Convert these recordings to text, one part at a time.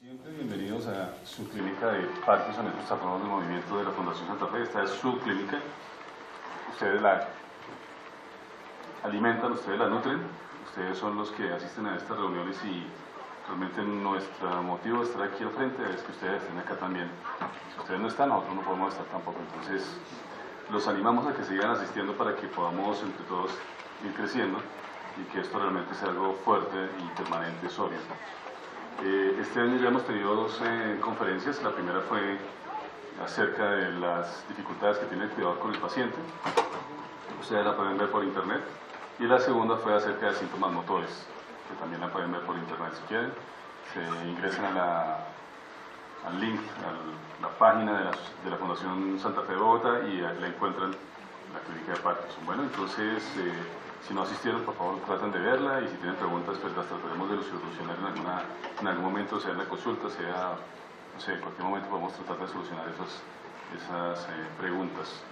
Siempre bienvenidos a su clínica de Parkinson y trastornos del movimiento de la Fundación Santa Fe. Esta es su clínica. Ustedes la alimentan, ustedes la nutren, ustedes son los que asisten a estas reuniones y realmente nuestro motivo de estar aquí al frente es que ustedes estén acá también. Si ustedes no están, nosotros no podemos estar tampoco. Entonces, los animamos a que sigan asistiendo para que podamos entre todos ir creciendo y que esto realmente sea algo fuerte y permanente, sólido. Este año ya hemos tenido dos conferencias. La primera fue acerca de las dificultades que tiene el cuidador con el paciente. Ustedes la pueden ver por internet. Y la segunda fue acerca de síntomas motores, que también la pueden ver por internet si quieren. Se ingresan al link, a la página de la Fundación Santa Fe de Bogotá y la encuentran en la clínica de Parkinson. Bueno, entonces, si no asistieron, por favor traten de verla y si tienen preguntas, pues las trataremos de solucionar en algún momento, sea en la consulta, sea, no sé, en cualquier momento podemos tratar de solucionar esas preguntas.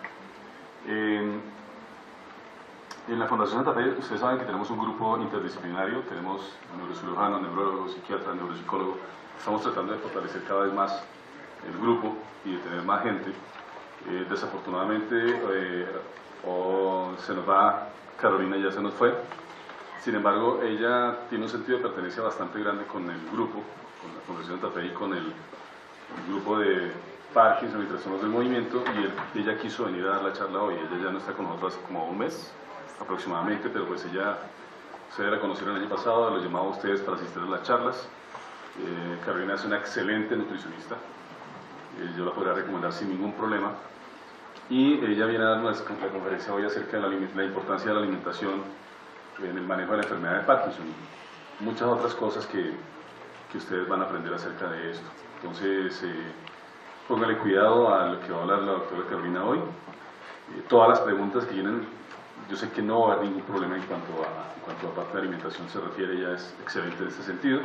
En la Fundación Santa Fe, ustedes saben que tenemos un grupo interdisciplinario, tenemos neurocirujanos, neurólogos, psiquiatras, neuropsicólogos. Estamos tratando de fortalecer cada vez más el grupo y de tener más gente. Desafortunadamente, se nos va Carolina, ya se nos fue. Sin embargo, ella tiene un sentido de pertenencia bastante grande con el grupo, con la Fundación Santa Fe y con el grupo de Parkinson y trastornos del movimiento, y ella quiso venir a dar la charla hoy. Ella ya no está con nosotros hace como un mes aproximadamente, pero pues ustedes la conocieron el año pasado, los llamaba a ustedes para asistir a las charlas. Carolina es una excelente nutricionista, yo la podría recomendar sin ningún problema, y ella viene a darnos la conferencia hoy acerca de la importancia de la alimentación en el manejo de la enfermedad de Parkinson y muchas otras cosas que ustedes van a aprender acerca de esto. Entonces, póngale cuidado a lo que va a hablar la doctora Carolina hoy. Todas las preguntas que vienen, yo sé que no va a haber ningún problema en cuanto a parte de alimentación se refiere, ella es excelente en este sentido.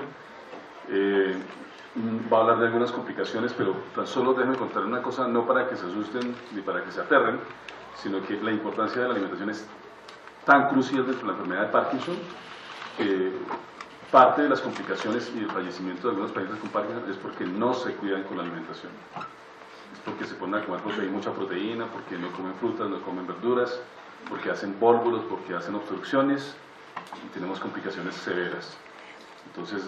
Va a hablar de algunas complicaciones, pero tan solo déjenme contar una cosa, no para que se asusten ni para que se aterren, sino que la importancia de la alimentación es tan crucial dentro de la enfermedad de Parkinson que parte de las complicaciones y el fallecimiento de algunos pacientes con Parkinson es porque no se cuidan con la alimentación. Es porque se ponen a comer mucha proteína, porque no comen frutas, no comen verduras, porque hacen vólvulos, porque hacen obstrucciones y tenemos complicaciones severas. Entonces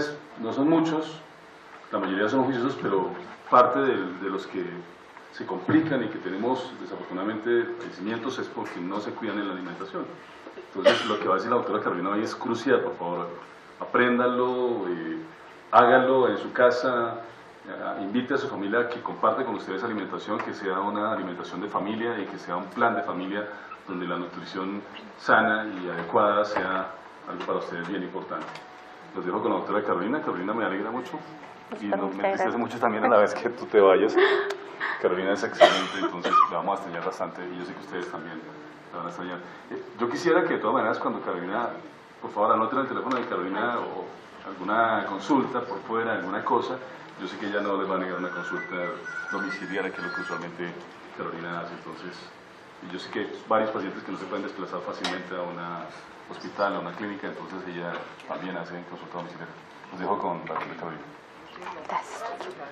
no son muchos, la mayoría son juiciosos, pero parte de los que se complican y que tenemos desafortunadamente fallecimientos es porque no se cuidan en la alimentación. Entonces lo que va a decir la doctora Carolina hoy es crucial, por favor, apréndanlo, háganlo en su casa, invite a su familia a que comparte con ustedes alimentación, que sea una alimentación de familia y que sea un plan de familia donde la nutrición sana y adecuada sea algo para ustedes bien importante. Los dejo con la doctora Carolina. Carolina, me alegra mucho y me entristece mucho también a la vez que tú te vayas. Carolina es excelente, entonces la vamos a extrañar bastante y yo sé que ustedes también la van a extrañar. Yo quisiera que de todas maneras cuando Carolina, por favor anoten el teléfono de Carolina o alguna consulta por fuera, alguna cosa. Yo sé que ella no les va a negar una consulta domiciliaria, que es lo que usualmente Carolina hace. Entonces, y yo sé que hay varios pacientes que no se pueden desplazar fácilmente a un hospital, a una clínica, entonces ella también hace consulta domiciliaria. Los dejo con la doctora Carolina. Gracias.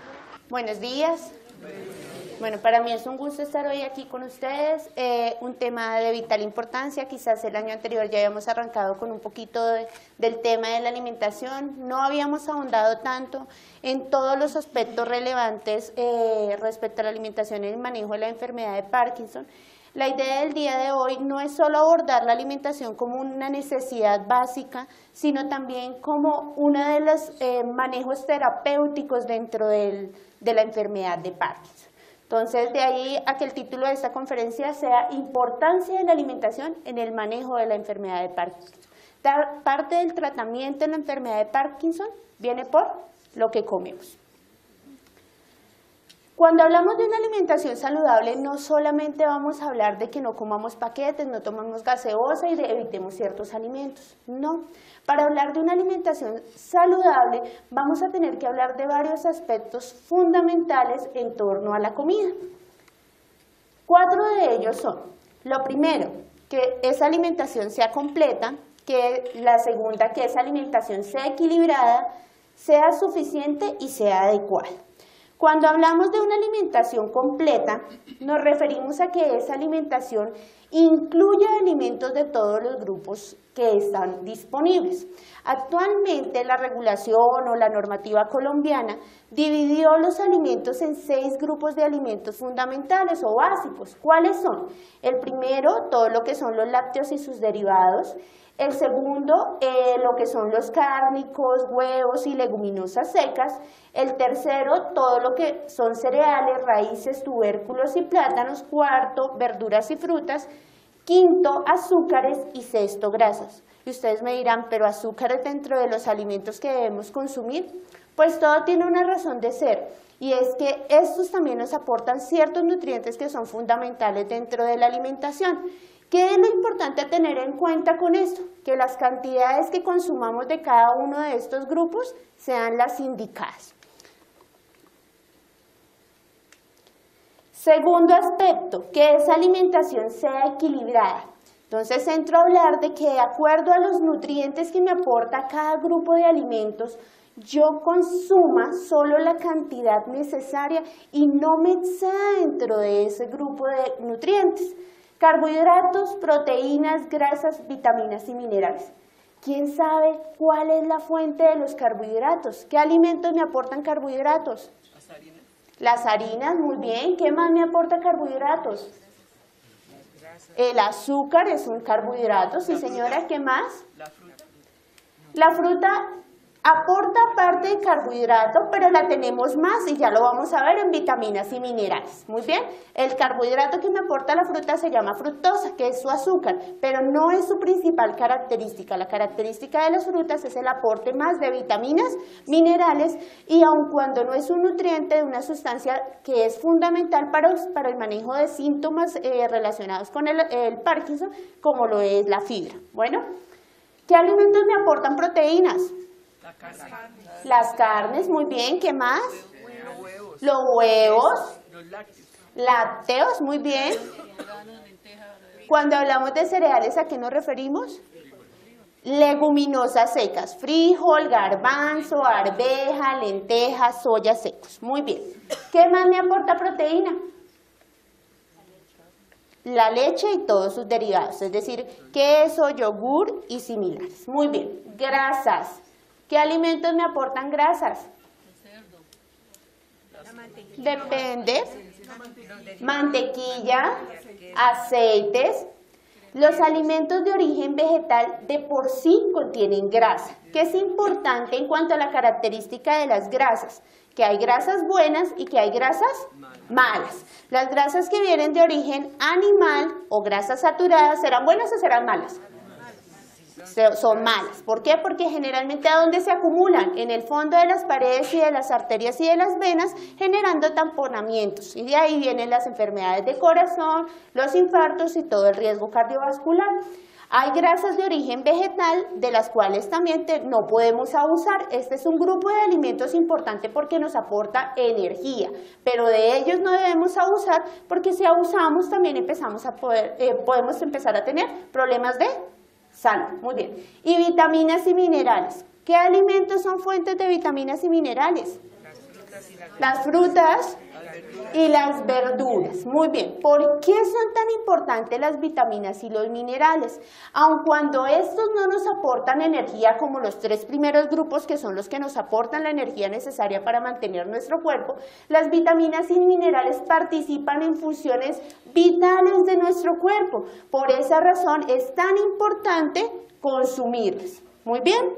Buenos días. Bueno, para mí es un gusto estar hoy aquí con ustedes. Un tema de vital importancia. Quizás el año anterior ya habíamos arrancado con un poquito del tema de la alimentación. No habíamos ahondado tanto en todos los aspectos relevantes respecto a la alimentación y el manejo de la enfermedad de Parkinson. La idea del día de hoy no es solo abordar la alimentación como una necesidad básica, sino también como uno de los manejos terapéuticos dentro de la enfermedad de Parkinson. Entonces, de ahí a que el título de esta conferencia sea Importancia de la alimentación en el manejo de la enfermedad de Parkinson. Parte del tratamiento de la enfermedad de Parkinson viene por lo que comemos. Cuando hablamos de una alimentación saludable, no solamente vamos a hablar de que no comamos paquetes, no tomamos gaseosa y evitemos ciertos alimentos. No. Para hablar de una alimentación saludable, vamos a tener que hablar de varios aspectos fundamentales en torno a la comida. 4 de ellos son, lo primero, que esa alimentación sea completa, que la segunda, que esa alimentación sea equilibrada, sea suficiente y sea adecuada. Cuando hablamos de una alimentación completa, nos referimos a que esa alimentación incluye alimentos de todos los grupos que están disponibles. Actualmente la regulación o la normativa colombiana dividió los alimentos en 6 grupos de alimentos fundamentales o básicos. ¿Cuáles son? El primero, todo lo que son los lácteos y sus derivados. El segundo, lo que son los cárnicos, huevos y leguminosas secas. El tercero, todo lo que son cereales, raíces, tubérculos y plátanos. Cuarto, verduras y frutas. Quinto, azúcares y sexto, grasas. Y ustedes me dirán, ¿pero azúcares dentro de los alimentos que debemos consumir? Pues todo tiene una razón de ser, y es que estos también nos aportan ciertos nutrientes que son fundamentales dentro de la alimentación. ¿Qué es lo importante a tener en cuenta con esto? Que las cantidades que consumamos de cada uno de estos grupos sean las indicadas. Segundo aspecto, que esa alimentación sea equilibrada. Entonces entro a hablar de que de acuerdo a los nutrientes que me aporta cada grupo de alimentos, yo consuma solo la cantidad necesaria y no me exceda dentro de ese grupo de nutrientes. Carbohidratos, proteínas, grasas, vitaminas y minerales. ¿Quién sabe cuál es la fuente de los carbohidratos? ¿Qué alimentos me aportan carbohidratos? Las harinas, muy bien. ¿Qué más me aporta carbohidratos? El azúcar es un carbohidrato, sí señora. ¿Qué más? La fruta aporta parte de carbohidrato, pero la tenemos más y ya lo vamos a ver en vitaminas y minerales. Muy bien, el carbohidrato que me aporta la fruta se llama fructosa, que es su azúcar, pero no es su principal característica. La característica de las frutas es el aporte más de vitaminas, minerales, y aun cuando no es un nutriente, de una sustancia que es fundamental para el manejo de síntomas relacionados con el Parkinson, como lo es la fibra. Bueno, ¿qué alimentos me aportan proteínas? Las carnes, muy bien. ¿Qué más? Los huevos, lácteos, muy bien. Cuando hablamos de cereales, ¿a qué nos referimos? Leguminosas secas, frijol, garbanzo, arveja, lentejas, soya secos. Muy bien. ¿Qué más me aporta proteína? La leche y todos sus derivados, es decir, queso, yogur y similares. Muy bien. Grasas. ¿Qué alimentos me aportan grasas? Depende. Mantequilla, aceites. Los alimentos de origen vegetal de por sí contienen grasa, que es importante en cuanto a la característica de las grasas, que hay grasas buenas y que hay grasas malas. Las grasas que vienen de origen animal o grasas saturadas, ¿serán buenas o serán malas? Son malas. ¿Por qué? Porque generalmente ¿a dónde se acumulan? En el fondo de las paredes y de las arterias y de las venas, generando tamponamientos. Y de ahí vienen las enfermedades de corazón, los infartos y todo el riesgo cardiovascular. Hay grasas de origen vegetal, de las cuales también no podemos abusar. Este es un grupo de alimentos importante porque nos aporta energía, pero de ellos no debemos abusar, porque si abusamos también podemos empezar a tener problemas de salud. Muy bien. Y vitaminas y minerales. ¿Qué alimentos son fuentes de vitaminas y minerales? Las frutas y las verduras. Muy bien. ¿Por qué son tan importantes las vitaminas y los minerales? Aun cuando estos no nos aportan energía como los 3 primeros grupos, que son los que nos aportan la energía necesaria para mantener nuestro cuerpo, las vitaminas y minerales participan en funciones vitales de nuestro cuerpo. Por esa razón es tan importante consumirlas. Muy bien.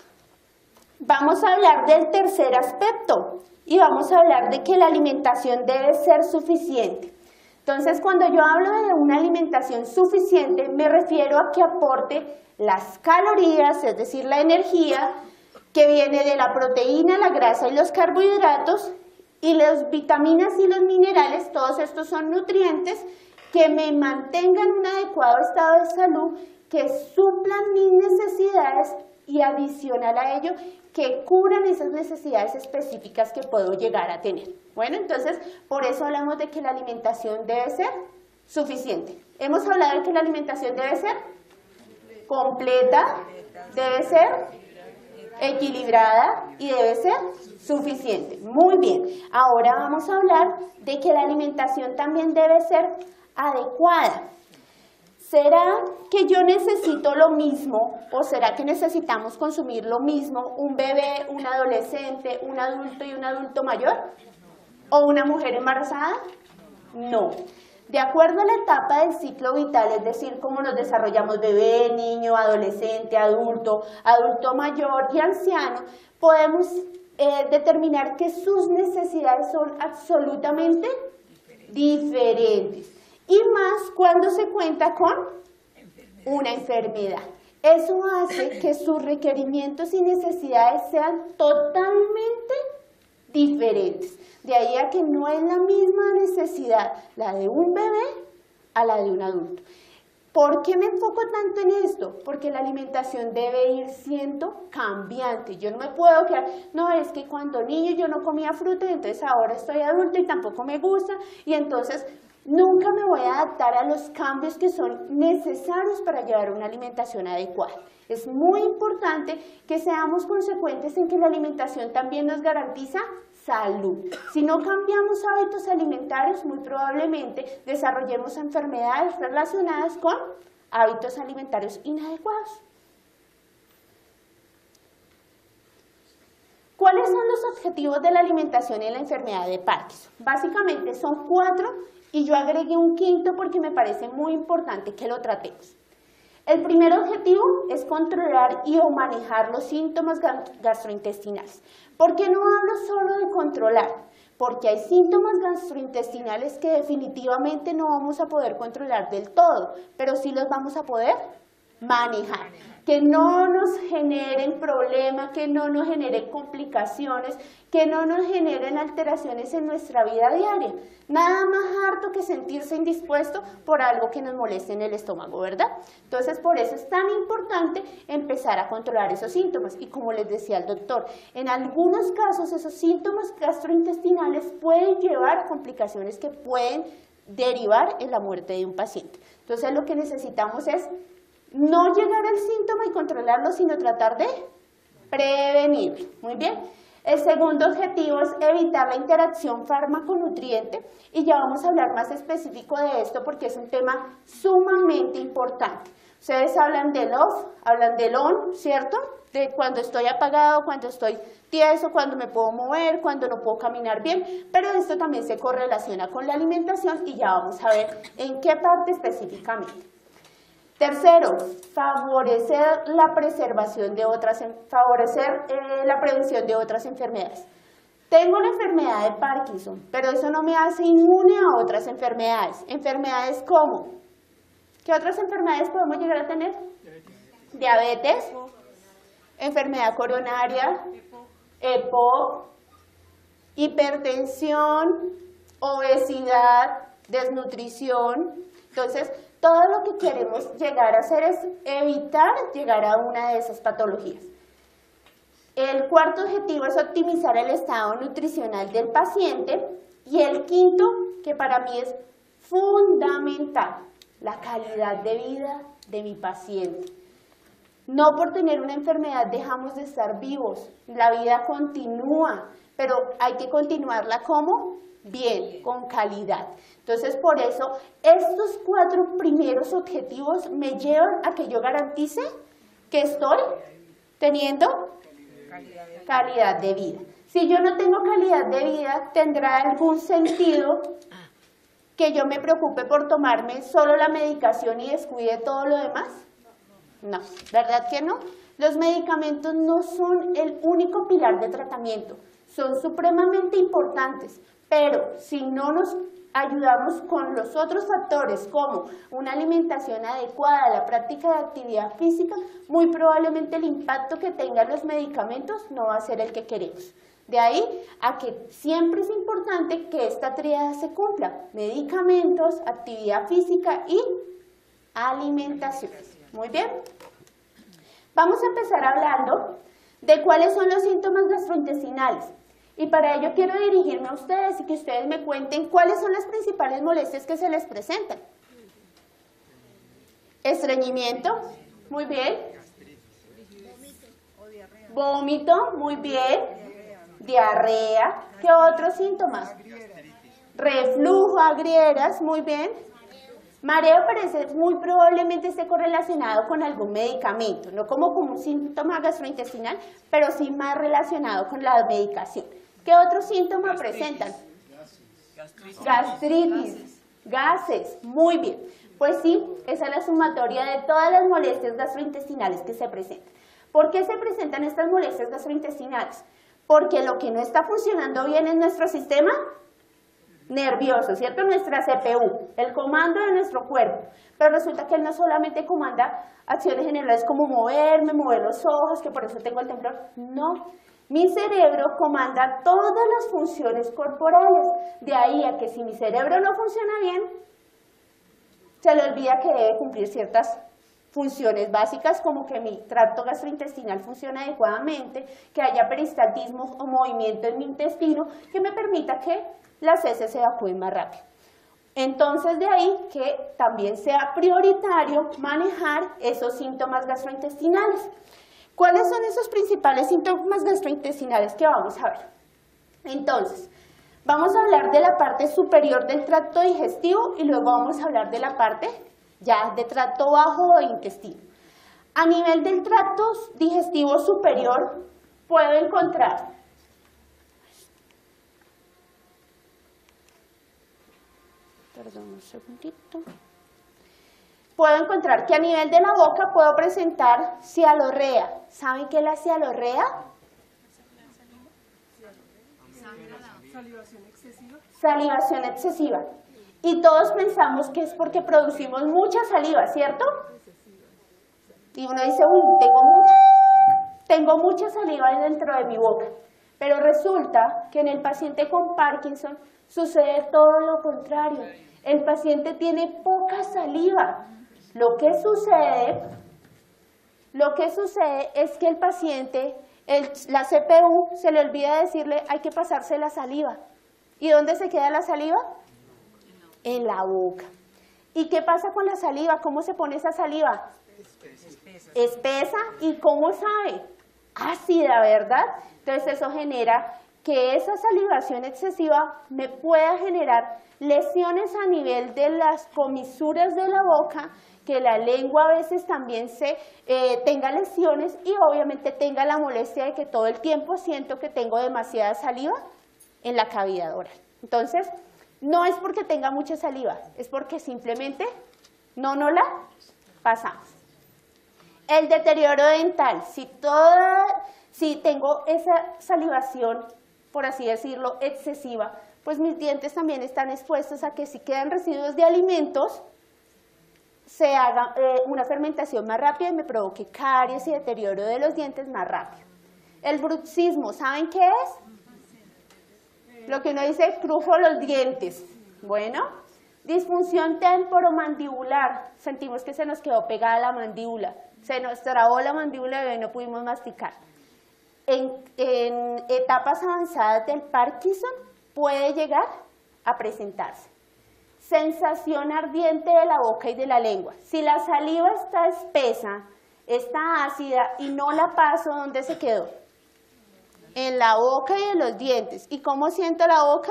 Vamos a hablar del tercer aspecto. Y vamos a hablar de que la alimentación debe ser suficiente. Entonces, cuando yo hablo de una alimentación suficiente, me refiero a que aporte las calorías, es decir, la energía que viene de la proteína, la grasa y los carbohidratos, y las vitaminas y los minerales. Todos estos son nutrientes que me mantengan un adecuado estado de salud, que suplan mis necesidades y adicional a ello, que cubran esas necesidades específicas que puedo llegar a tener. Bueno, entonces, por eso hablamos de que la alimentación debe ser suficiente. Hemos hablado de que la alimentación debe ser completa, debe ser equilibrada y debe ser suficiente. Muy bien, ahora vamos a hablar de que la alimentación también debe ser adecuada. ¿Será que yo necesito lo mismo o será que necesitamos consumir lo mismo un bebé, un adolescente, un adulto y un adulto mayor? ¿O una mujer embarazada? No. De acuerdo a la etapa del ciclo vital, es decir, cómo nos desarrollamos bebé, niño, adolescente, adulto, adulto mayor y anciano, podemos determinar que sus necesidades son absolutamente diferentes. Y más cuando se cuenta con una enfermedad. Eso hace que sus requerimientos y necesidades sean totalmente diferentes. De ahí a que no es la misma necesidad la de un bebé a la de un adulto. ¿Por qué me enfoco tanto en esto? Porque la alimentación debe ir siendo cambiante. Yo no me puedo quedar, no, es que cuando niño yo no comía fruta y entonces ahora estoy adulto y tampoco me gusta y entonces nunca me voy a adaptar a los cambios que son necesarios para llevar una alimentación adecuada. Es muy importante que seamos consecuentes en que la alimentación también nos garantiza salud. Si no cambiamos hábitos alimentarios, muy probablemente desarrollemos enfermedades relacionadas con hábitos alimentarios inadecuados. ¿Cuáles son los objetivos de la alimentación en la enfermedad de Parkinson? Básicamente son 4 y yo agregué un quinto porque me parece muy importante que lo tratemos. El primer objetivo es controlar y o manejar los síntomas gastrointestinales. ¿Por qué no hablo solo de controlar? Porque hay síntomas gastrointestinales que definitivamente no vamos a poder controlar del todo, pero sí los vamos a poder manejar. Que no nos generen problemas, que no nos generen complicaciones, que no nos generen alteraciones en nuestra vida diaria. Nada más harto que sentirse indispuesto por algo que nos moleste en el estómago, ¿verdad? Entonces, por eso es tan importante empezar a controlar esos síntomas. Y como les decía el doctor, en algunos casos esos síntomas gastrointestinales pueden llevar a complicaciones que pueden derivar en la muerte de un paciente. Entonces, lo que necesitamos es no llegar al síntoma y controlarlo, sino tratar de prevenir. Muy bien. El segundo objetivo es evitar la interacción fármaco-nutriente y ya vamos a hablar más específico de esto porque es un tema sumamente importante. Ustedes hablan del off, hablan del on, ¿cierto? De cuando estoy apagado, cuando estoy tieso, cuando me puedo mover, cuando no puedo caminar bien, pero esto también se correlaciona con la alimentación y ya vamos a ver en qué parte específicamente. Tercero, favorecer la prevención de otras enfermedades. Tengo la enfermedad de Parkinson, pero eso no me hace inmune a otras enfermedades. Enfermedades como, ¿qué otras enfermedades podemos llegar a tener? Diabetes, enfermedad coronaria, EPO, hipertensión, obesidad, desnutrición. Entonces, todo lo que queremos llegar a hacer es evitar llegar a una de esas patologías. El cuarto objetivo es optimizar el estado nutricional del paciente. Y el quinto, que para mí es fundamental, la calidad de vida de mi paciente. No por tener una enfermedad dejamos de estar vivos, la vida continúa, pero hay que continuarla ¿cómo? Bien, con calidad. Entonces, por eso, estos 4 primeros objetivos me llevan a que yo garantice que estoy teniendo calidad de vida. Si yo no tengo calidad de vida, ¿tendrá algún sentido que yo me preocupe por tomarme solo la medicación y descuide todo lo demás? No, ¿verdad que no? Los medicamentos no son el único pilar de tratamiento, son supremamente importantes, pero si no nos ayudamos con los otros factores como una alimentación adecuada, la práctica de actividad física, muy probablemente el impacto que tengan los medicamentos no va a ser el que queremos. De ahí a que siempre es importante que esta tríada se cumpla: medicamentos, actividad física y alimentación. Muy bien. Vamos a empezar hablando de cuáles son los síntomas gastrointestinales. Y para ello quiero dirigirme a ustedes y que ustedes me cuenten cuáles son las principales molestias que se les presentan. Estreñimiento, muy bien. Vómito, muy bien. Diarrea. ¿Qué otros síntomas? Reflujo, agrieras, muy bien. Mareo parece muy probablemente esté correlacionado con algún medicamento, no como un síntoma gastrointestinal, pero sí más relacionado con la medicación. ¿Qué otros síntomas presentan? Gastritis, gases, muy bien. Pues sí, esa es la sumatoria de todas las molestias gastrointestinales que se presentan. ¿Por qué se presentan estas molestias gastrointestinales? Porque lo que no está funcionando bien en nuestro sistema nervioso, ¿cierto? Nuestra CPU, el comando de nuestro cuerpo. Pero resulta que él no solamente comanda acciones generales como moverme, mover los ojos, que por eso tengo el temblor. No, mi cerebro comanda todas las funciones corporales. De ahí a que si mi cerebro no funciona bien, se le olvida que debe cumplir ciertas funciones básicas como que mi tracto gastrointestinal funcione adecuadamente, que haya peristaltismo o movimiento en mi intestino que me permita que las heces se evacúen más rápido. Entonces de ahí que también sea prioritario manejar esos síntomas gastrointestinales. ¿Cuáles son esos principales síntomas gastrointestinales que vamos a ver? Entonces, vamos a hablar de la parte superior del tracto digestivo y luego vamos a hablar de la parte ya de tracto bajo o intestino. A nivel del tracto digestivo superior puedo encontrar un segundito. Puedo encontrar que a nivel de la boca puedo presentar cialorrea. ¿Saben qué es la cialorrea? Salivación excesiva. Salivación excesiva. Y todos pensamos que es porque producimos mucha saliva, ¿cierto? Y uno dice, uy, tengo mucha saliva dentro de mi boca. Pero resulta que en el paciente con Parkinson sucede todo lo contrario. El paciente tiene poca saliva. Lo que sucede es que el paciente, la CPU, se le olvida decirle hay que pasarse la saliva. ¿Y dónde se queda la saliva? En la boca. ¿Y qué pasa con la saliva? ¿Cómo se pone esa saliva? Espesa. ¿Y cómo sabe? Ácida, ¿verdad? Entonces eso genera que esa salivación excesiva me pueda generar lesiones a nivel de las comisuras de la boca, que la lengua a veces también tenga lesiones y obviamente tenga la molestia de que todo el tiempo siento que tengo demasiada saliva en la cavidad oral. Entonces, no es porque tenga mucha saliva, es porque simplemente no la pasamos. El deterioro dental, si tengo esa salivación, por así decirlo, excesiva, pues mis dientes también están expuestos a que si quedan residuos de alimentos, se haga una fermentación más rápida y me provoque caries y deterioro de los dientes más rápido. El bruxismo, ¿saben qué es? Lo que uno dice, crujo los dientes. Bueno, disfunción temporomandibular, sentimos que se nos quedó pegada la mandíbula, se nos trabó la mandíbula y no pudimos masticar. En etapas avanzadas del Parkinson puede llegar a presentarse. Sensación ardiente de la boca y de la lengua. Si la saliva está espesa, está ácida y no la paso, ¿dónde se quedó? En la boca y en los dientes. ¿Y cómo siento la boca?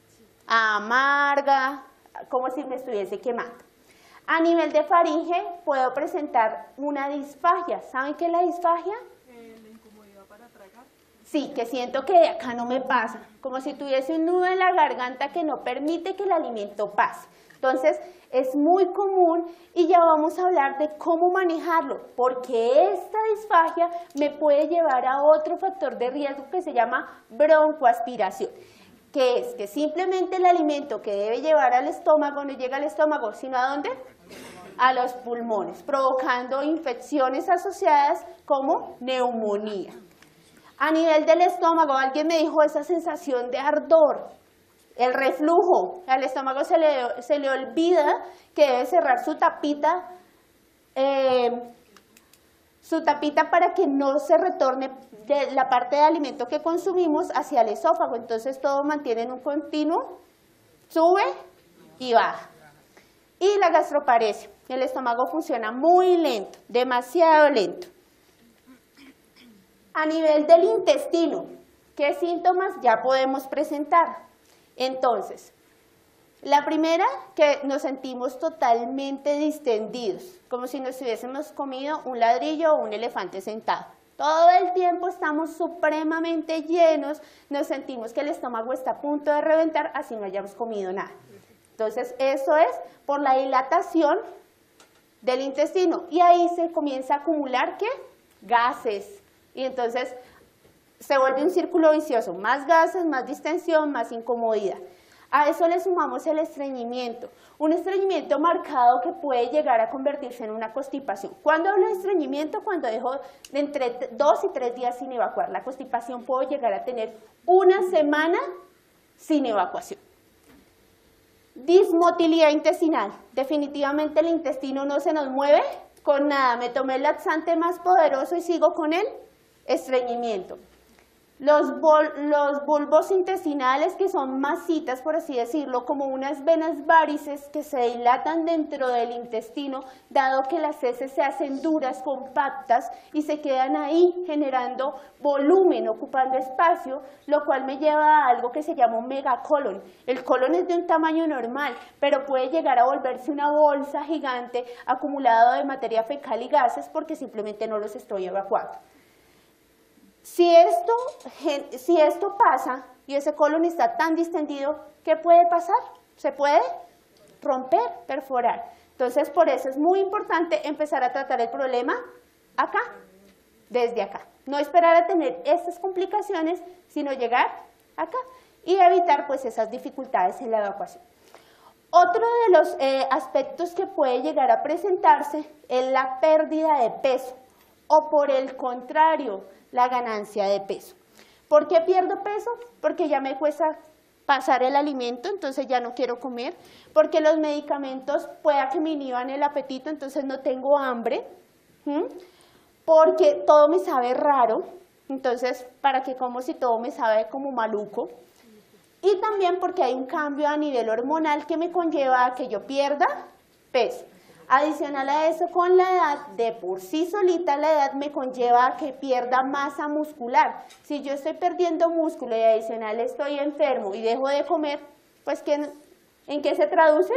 Amarga, como si me estuviese quemando. A nivel de faringe puedo presentar una disfagia. ¿Saben qué es la disfagia? La incomodidad para tragar. Sí, que siento que de acá no me pasa, como si tuviese un nudo en la garganta que no permite que el alimento pase. Entonces, es muy común y ya vamos a hablar de cómo manejarlo, porque esta disfagia me puede llevar a otro factor de riesgo que se llama broncoaspiración, que es que simplemente el alimento que debe llevar al estómago no llega al estómago, sino ¿a dónde? A los pulmones, provocando infecciones asociadas como neumonía. A nivel del estómago, alguien me dijo esa sensación de ardor, el reflujo, al estómago se le olvida que debe cerrar su tapita para que no se retorne de la parte de alimento que consumimos hacia el esófago. Entonces todo mantiene en un continuo, sube y baja. Y la gastroparesia, el estómago funciona muy lento, demasiado lento. A nivel del intestino, ¿qué síntomas ya podemos presentar? Entonces, la primera, que nos sentimos totalmente distendidos, como si nos hubiésemos comido un ladrillo o un elefante sentado. Todo el tiempo estamos supremamente llenos, nos sentimos que el estómago está a punto de reventar, así no hayamos comido nada. Entonces, eso es por la dilatación del intestino. Y ahí se comienza a acumular, ¿qué? Gases. Y entonces se vuelve un círculo vicioso. Más gases, más distensión, más incomodidad. A eso le sumamos el estreñimiento. Un estreñimiento marcado que puede llegar a convertirse en una constipación. ¿Cuándo hablo de estreñimiento? Cuando dejo entre 2 y 3 días sin evacuar. La constipación puede llegar a tener una semana sin evacuación. Dismotilidad intestinal. Definitivamente el intestino no se nos mueve con nada. Me tomé el laxante más poderoso y sigo con el estreñimiento. Los bulbos intestinales, que son masitas, por así decirlo, como unas venas varices que se dilatan dentro del intestino, dado que las heces se hacen duras, compactas, y se quedan ahí generando volumen, ocupando espacio, lo cual me lleva a algo que se llama un megacolon. El colon es de un tamaño normal, pero puede llegar a volverse una bolsa gigante acumulada de materia fecal y gases porque simplemente no los estoy evacuando. Si esto pasa y ese colon está tan distendido, ¿qué puede pasar? Se puede romper, perforar. Entonces, por eso es muy importante empezar a tratar el problema acá, desde acá. No esperar a tener estas complicaciones, sino llegar acá y evitar pues esas dificultades en la evacuación. Otro de los aspectos que puede llegar a presentarse es la pérdida de peso o, por el contrario, la ganancia de peso. ¿Por qué pierdo peso? Porque ya me cuesta pasar el alimento, entonces ya no quiero comer, porque los medicamentos pueda que me inhiban el apetito, entonces no tengo hambre, porque todo me sabe raro, entonces ¿para qué como si todo me sabe como maluco? Y también porque hay un cambio a nivel hormonal que me conlleva a que yo pierda peso. Adicional a eso, con la edad, de por sí solita la edad me conlleva a que pierda masa muscular. Si yo estoy perdiendo músculo y adicional estoy enfermo y dejo de comer, pues ¿en qué se traduce?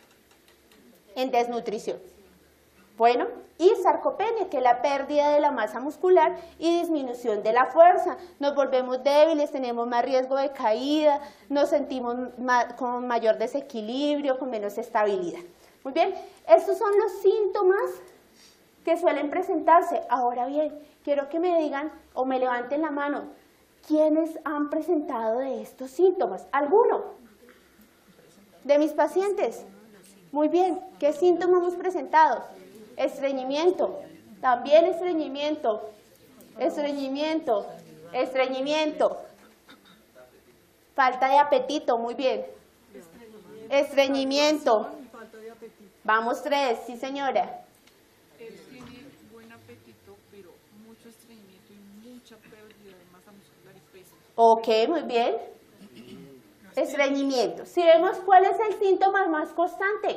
En desnutrición. Bueno, y sarcopenia, que es la pérdida de la masa muscular y disminución de la fuerza. Nos volvemos débiles, tenemos más riesgo de caída, nos sentimos con mayor desequilibrio, con menos estabilidad. Muy bien, estos son los síntomas que suelen presentarse. Ahora bien, quiero que me digan o me levanten la mano, ¿quiénes han presentado de estos síntomas? ¿Alguno de mis pacientes? Muy bien, ¿qué síntomas hemos presentado? Estreñimiento, también estreñimiento, estreñimiento, estreñimiento, falta de apetito, muy bien, estreñimiento. Vamos 3, sí señora. Él tiene buen apetito, pero mucho estreñimiento y mucha pérdida de masa muscular y peso. Ok, muy bien. Estreñimiento. Si vemos cuál es el síntoma más constante.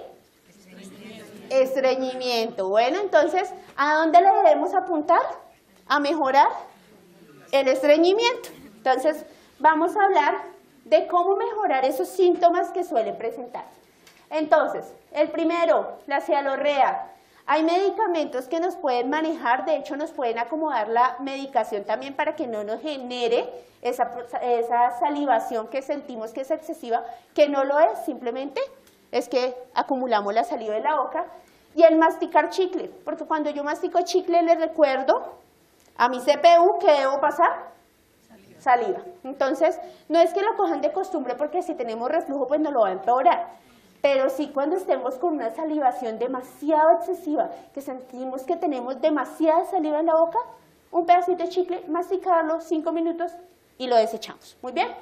Estreñimiento. Bueno, entonces, ¿a dónde le debemos apuntar? A mejorar el estreñimiento. Entonces, vamos a hablar de cómo mejorar esos síntomas que suelen presentar. Entonces, el primero, la cialorrea. Hay medicamentos que nos pueden manejar, de hecho nos pueden acomodar la medicación también para que no nos genere esa salivación que sentimos que es excesiva, que no lo es, simplemente es que acumulamos la saliva en la boca. Y el masticar chicle, porque cuando yo mastico chicle les recuerdo a mi CPU que debo pasar saliva. Entonces, no es que lo cojan de costumbre porque si tenemos reflujo pues no lo va a empeorar. Pero sí cuando estemos con una salivación demasiado excesiva, que sentimos que tenemos demasiada saliva en la boca, un pedacito de chicle, masticarlo 5 minutos y lo desechamos. Muy bien.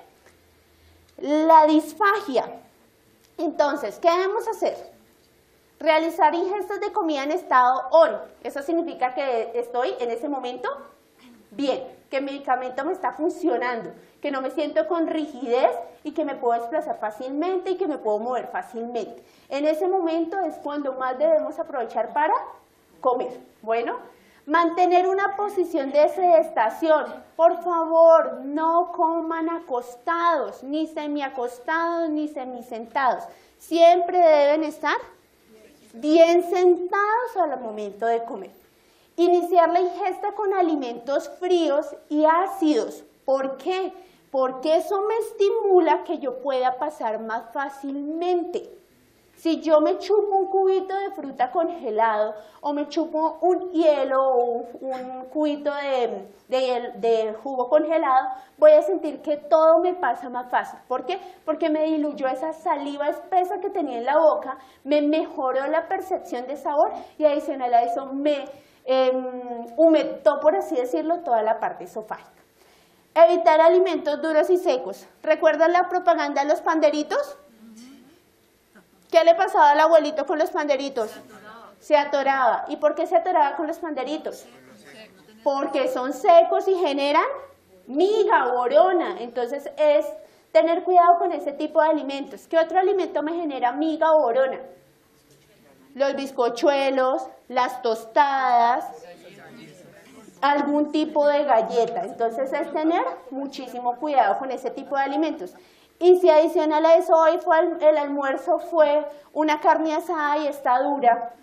La disfagia. Entonces, ¿qué debemos hacer? Realizar ingestas de comida en estado ON. Eso significa que estoy en ese momento bien, que el medicamento me está funcionando, que no me siento con rigidez y que me puedo desplazar fácilmente y que me puedo mover fácilmente. En ese momento es cuando más debemos aprovechar para comer. Bueno, Mantener una posición de sedestación. Por favor, no coman acostados, ni semiacostados, ni semisentados. Siempre deben estar bien sentados al momento de comer. Iniciar la ingesta con alimentos fríos y ácidos. ¿Por qué? Porque eso me estimula que yo pueda pasar más fácilmente. Si yo me chupo un cubito de fruta congelado o me chupo un hielo o un cubito de jugo congelado, voy a sentir que todo me pasa más fácil. ¿Por qué? Porque me diluyó esa saliva espesa que tenía en la boca, me mejoró la percepción de sabor y adicional a eso me humectó, por así decirlo, toda la parte esofágica. Evitar alimentos duros y secos. ¿Recuerdan la propaganda de los panderitos? ¿Qué le pasaba al abuelito con los panderitos? Se atoraba. ¿Y por qué se atoraba con los panderitos? Porque son secos y generan miga, borona. Entonces es tener cuidado con ese tipo de alimentos. ¿Qué otro alimento me genera miga o borona? Los bizcochuelos, las tostadas, algún tipo de galleta. Entonces es tener muchísimo cuidado con ese tipo de alimentos. Y si adicional a eso hoy el almuerzo fue una carne asada y está dura,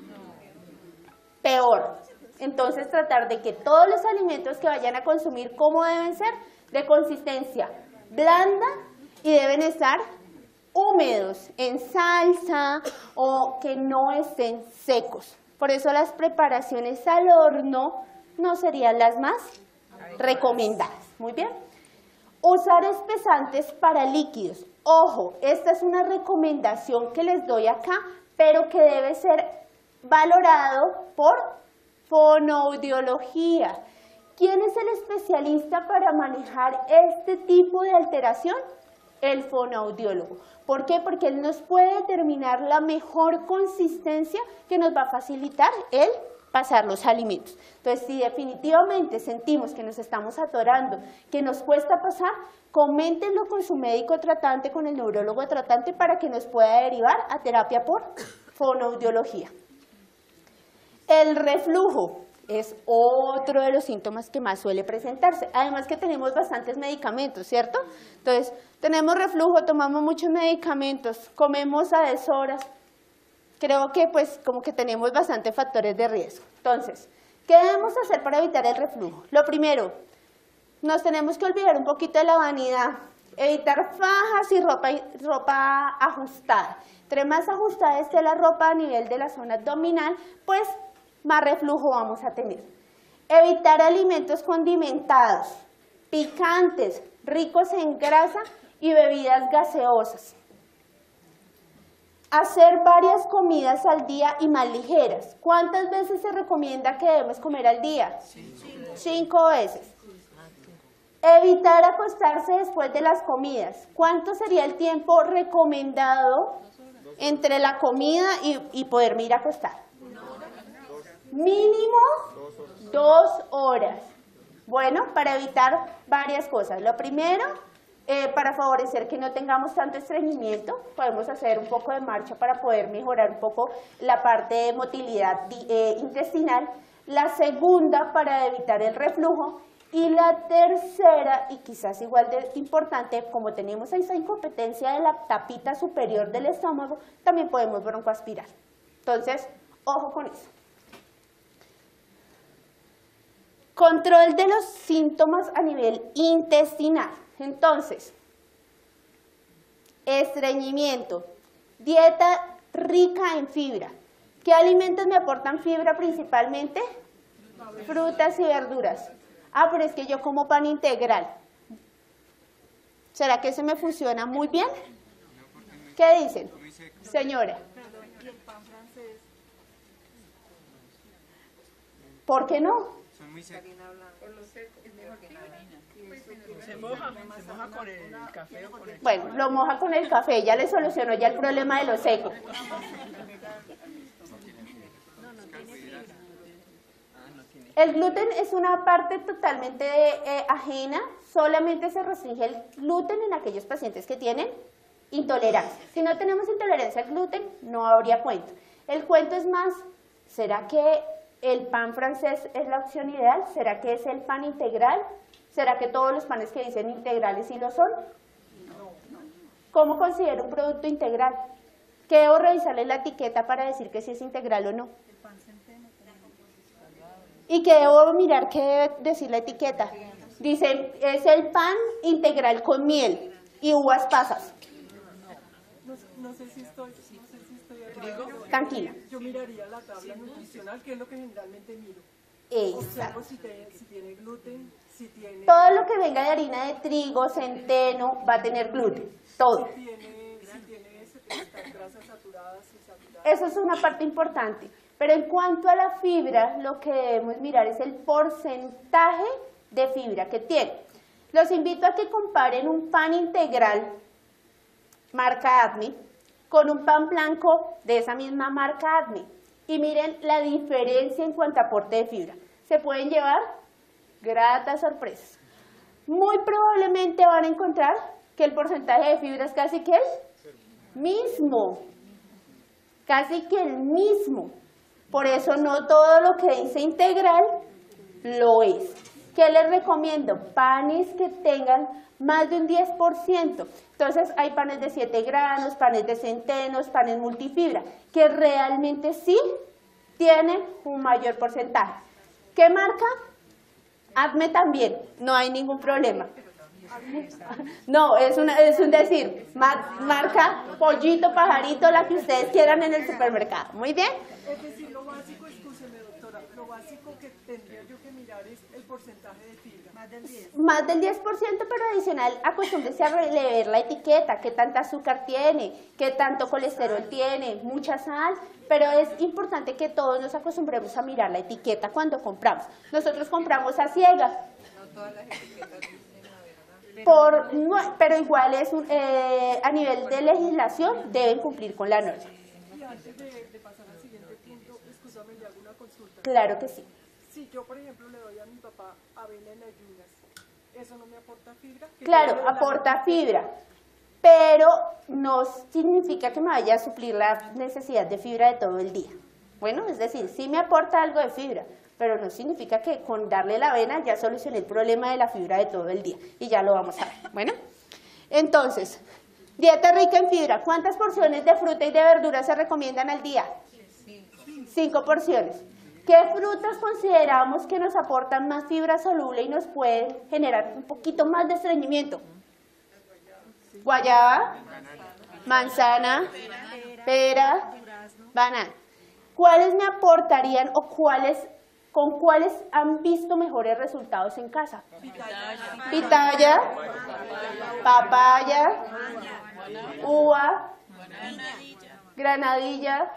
peor. Entonces tratar de que todos los alimentos que vayan a consumir, ¿cómo deben ser? De consistencia blanda y deben estar húmedos, en salsa o que no estén secos. Por eso las preparaciones al horno no serían las más recomendadas. Muy bien. Usar espesantes para líquidos. Ojo, esta es una recomendación que les doy acá, pero que debe ser valorado por fonoaudiología. ¿Quién es el especialista para manejar este tipo de alteración? El fonoaudiólogo. ¿Por qué? Porque él nos puede determinar la mejor consistencia que nos va a facilitar el pasar los alimentos. Entonces, si definitivamente sentimos que nos estamos atorando, que nos cuesta pasar, coméntenlo con su médico tratante, con el neurólogo tratante, para que nos pueda derivar a terapia por fonoaudiología. El reflujo es otro de los síntomas que más suele presentarse. Además que tenemos bastantes medicamentos, ¿cierto? Entonces, tenemos reflujo, tomamos muchos medicamentos, comemos a deshoras. Creo que pues como que tenemos bastantes factores de riesgo. Entonces, ¿qué debemos hacer para evitar el reflujo? Lo primero, nos tenemos que olvidar un poquito de la vanidad. Evitar fajas y ropa ajustada. Entre más ajustada esté la ropa a nivel de la zona abdominal, pues más reflujo vamos a tener. Evitar alimentos condimentados, picantes, ricos en grasa y bebidas gaseosas. Hacer varias comidas al día y más ligeras. ¿Cuántas veces se recomienda que debemos comer al día? 5 veces. Evitar acostarse después de las comidas. ¿Cuánto sería el tiempo recomendado entre la comida y poderme ir a acostar? Mínimo 2 horas. Bueno, para evitar varias cosas. Lo primero, para favorecer que no tengamos tanto estreñimiento, podemos hacer un poco de marcha para poder mejorar un poco la parte de motilidad intestinal. La segunda, para evitar el reflujo. Y la tercera, y quizás igual de importante, como tenemos esa incompetencia de la tapita superior del estómago, también podemos broncoaspirar. Entonces, ojo con eso. Control de los síntomas a nivel intestinal. Entonces, estreñimiento, dieta rica en fibra. ¿Qué alimentos me aportan fibra principalmente? Frutas y verduras. Ah, pero es que yo como pan integral. ¿Será que eso me funciona muy bien? ¿Qué dicen, señora? ¿Y el pan francés? ¿Por qué no? Son muy secos. Se moja con el café o con el... Bueno, lo moja con el café, ya le solucionó ya el problema de lo seco. El gluten es una parte totalmente ajena, solamente se restringe el gluten en aquellos pacientes que tienen intolerancia. Si no tenemos intolerancia al gluten, no habría cuento. El cuento es más, ¿será que ¿el pan francés es la opción ideal? ¿Será que es el pan integral? ¿Será que todos los panes que dicen integrales sí lo son? ¿Cómo considero un producto integral? ¿Qué debo revisarle la etiqueta para decir que si es integral o no? ¿Y qué debo mirar qué debe decir la etiqueta? Dice, es el pan integral con miel y uvas pasas. No sé si estoy errada. Tranquila. Yo miraría la tabla nutricional, que es lo que generalmente miro. Exacto. Observo si tiene gluten, si tiene... Todo lo que venga de harina de trigo, centeno, va a tener gluten. Todo. Si tiene estas grasas saturadas y saturadas. Eso es una parte importante. Pero en cuanto a la fibra, lo que debemos mirar es el porcentaje de fibra que tiene. Los invito a que comparen un pan integral marca ADME con un pan blanco de esa misma marca ADME y miren la diferencia en cuanto a aporte de fibra. Se pueden llevar gratas sorpresas. Muy probablemente van a encontrar que el porcentaje de fibra es casi que el mismo. Casi que el mismo. Por eso no todo lo que dice integral lo es. ¿Qué les recomiendo? Panes que tengan más de un 10%. Entonces hay panes de 7 granos, panes de centenos, panes multifibra, que realmente sí tienen un mayor porcentaje. ¿Qué marca? ADME también, no hay ningún problema. No, es un decir, marca pollito, pajarito, la que ustedes quieran en el supermercado. Muy bien. Es decir, lo básico, escúcheme doctora, lo básico que tendría yo que mirar es el porcentaje de fibra. Más del 10%. Más del 10%, pero adicional, acostúmbrese a leer la etiqueta, qué tanta azúcar tiene, qué tanto colesterol tiene, mucha sal, pero es importante que todos nos acostumbremos a mirar la etiqueta cuando compramos. Nosotros compramos a ciegas. No todas las etiquetas dicen pero igual es a nivel de legislación deben cumplir con la norma. Y antes de pasar al siguiente punto, escúchame, le hago una consulta. Claro que sí. Si yo, por ejemplo, le doy a mi papá avena en ayunas, ¿eso no me aporta fibra? Claro, aporta fibra, pero no significa que me vaya a suplir la necesidad de fibra de todo el día. Bueno, es decir, sí me aporta algo de fibra, pero no significa que con darle la avena ya solucioné el problema de la fibra de todo el día. Y ya lo vamos a ver. Bueno, entonces, dieta rica en fibra. ¿Cuántas porciones de fruta y de verdura se recomiendan al día? 5 porciones. ¿Qué frutas consideramos que nos aportan más fibra soluble y nos pueden generar un poquito más de estreñimiento? Guayaba, manzana, pera, banana. ¿Cuáles me aportarían o con cuáles han visto mejores resultados en casa? Pitaya, papaya, uva, granadilla,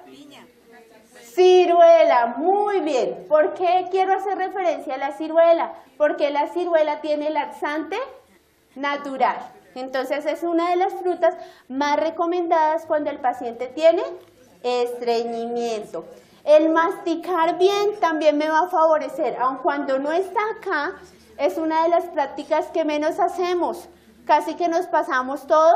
ciruela. Muy bien. ¿Por qué quiero hacer referencia a la ciruela? Porque la ciruela tiene laxante natural. Entonces es una de las frutas más recomendadas cuando el paciente tiene estreñimiento. El masticar bien también me va a favorecer, aun cuando no está acá, es una de las prácticas que menos hacemos. Casi que nos pasamos todo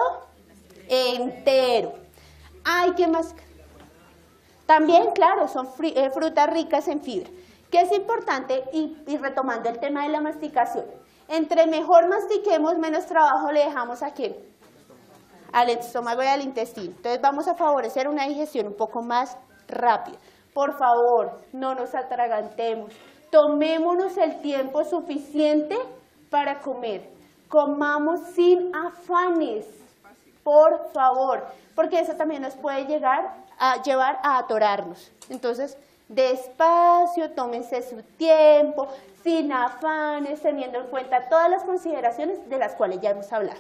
entero. Hay que mascar. También, claro, son frutas ricas en fibra. ¿Qué es importante? Y retomando el tema de la masticación. Entre mejor mastiquemos, menos trabajo le dejamos a ¿qué? Al estómago y al intestino. Entonces vamos a favorecer una digestión un poco más rápida. Por favor, no nos atragantemos. Tomémonos el tiempo suficiente para comer. Comamos sin afanes, por favor, porque eso también nos puede llevar a atorarnos. Entonces, despacio, tómense su tiempo, sin afanes, teniendo en cuenta todas las consideraciones de las cuales ya hemos hablado.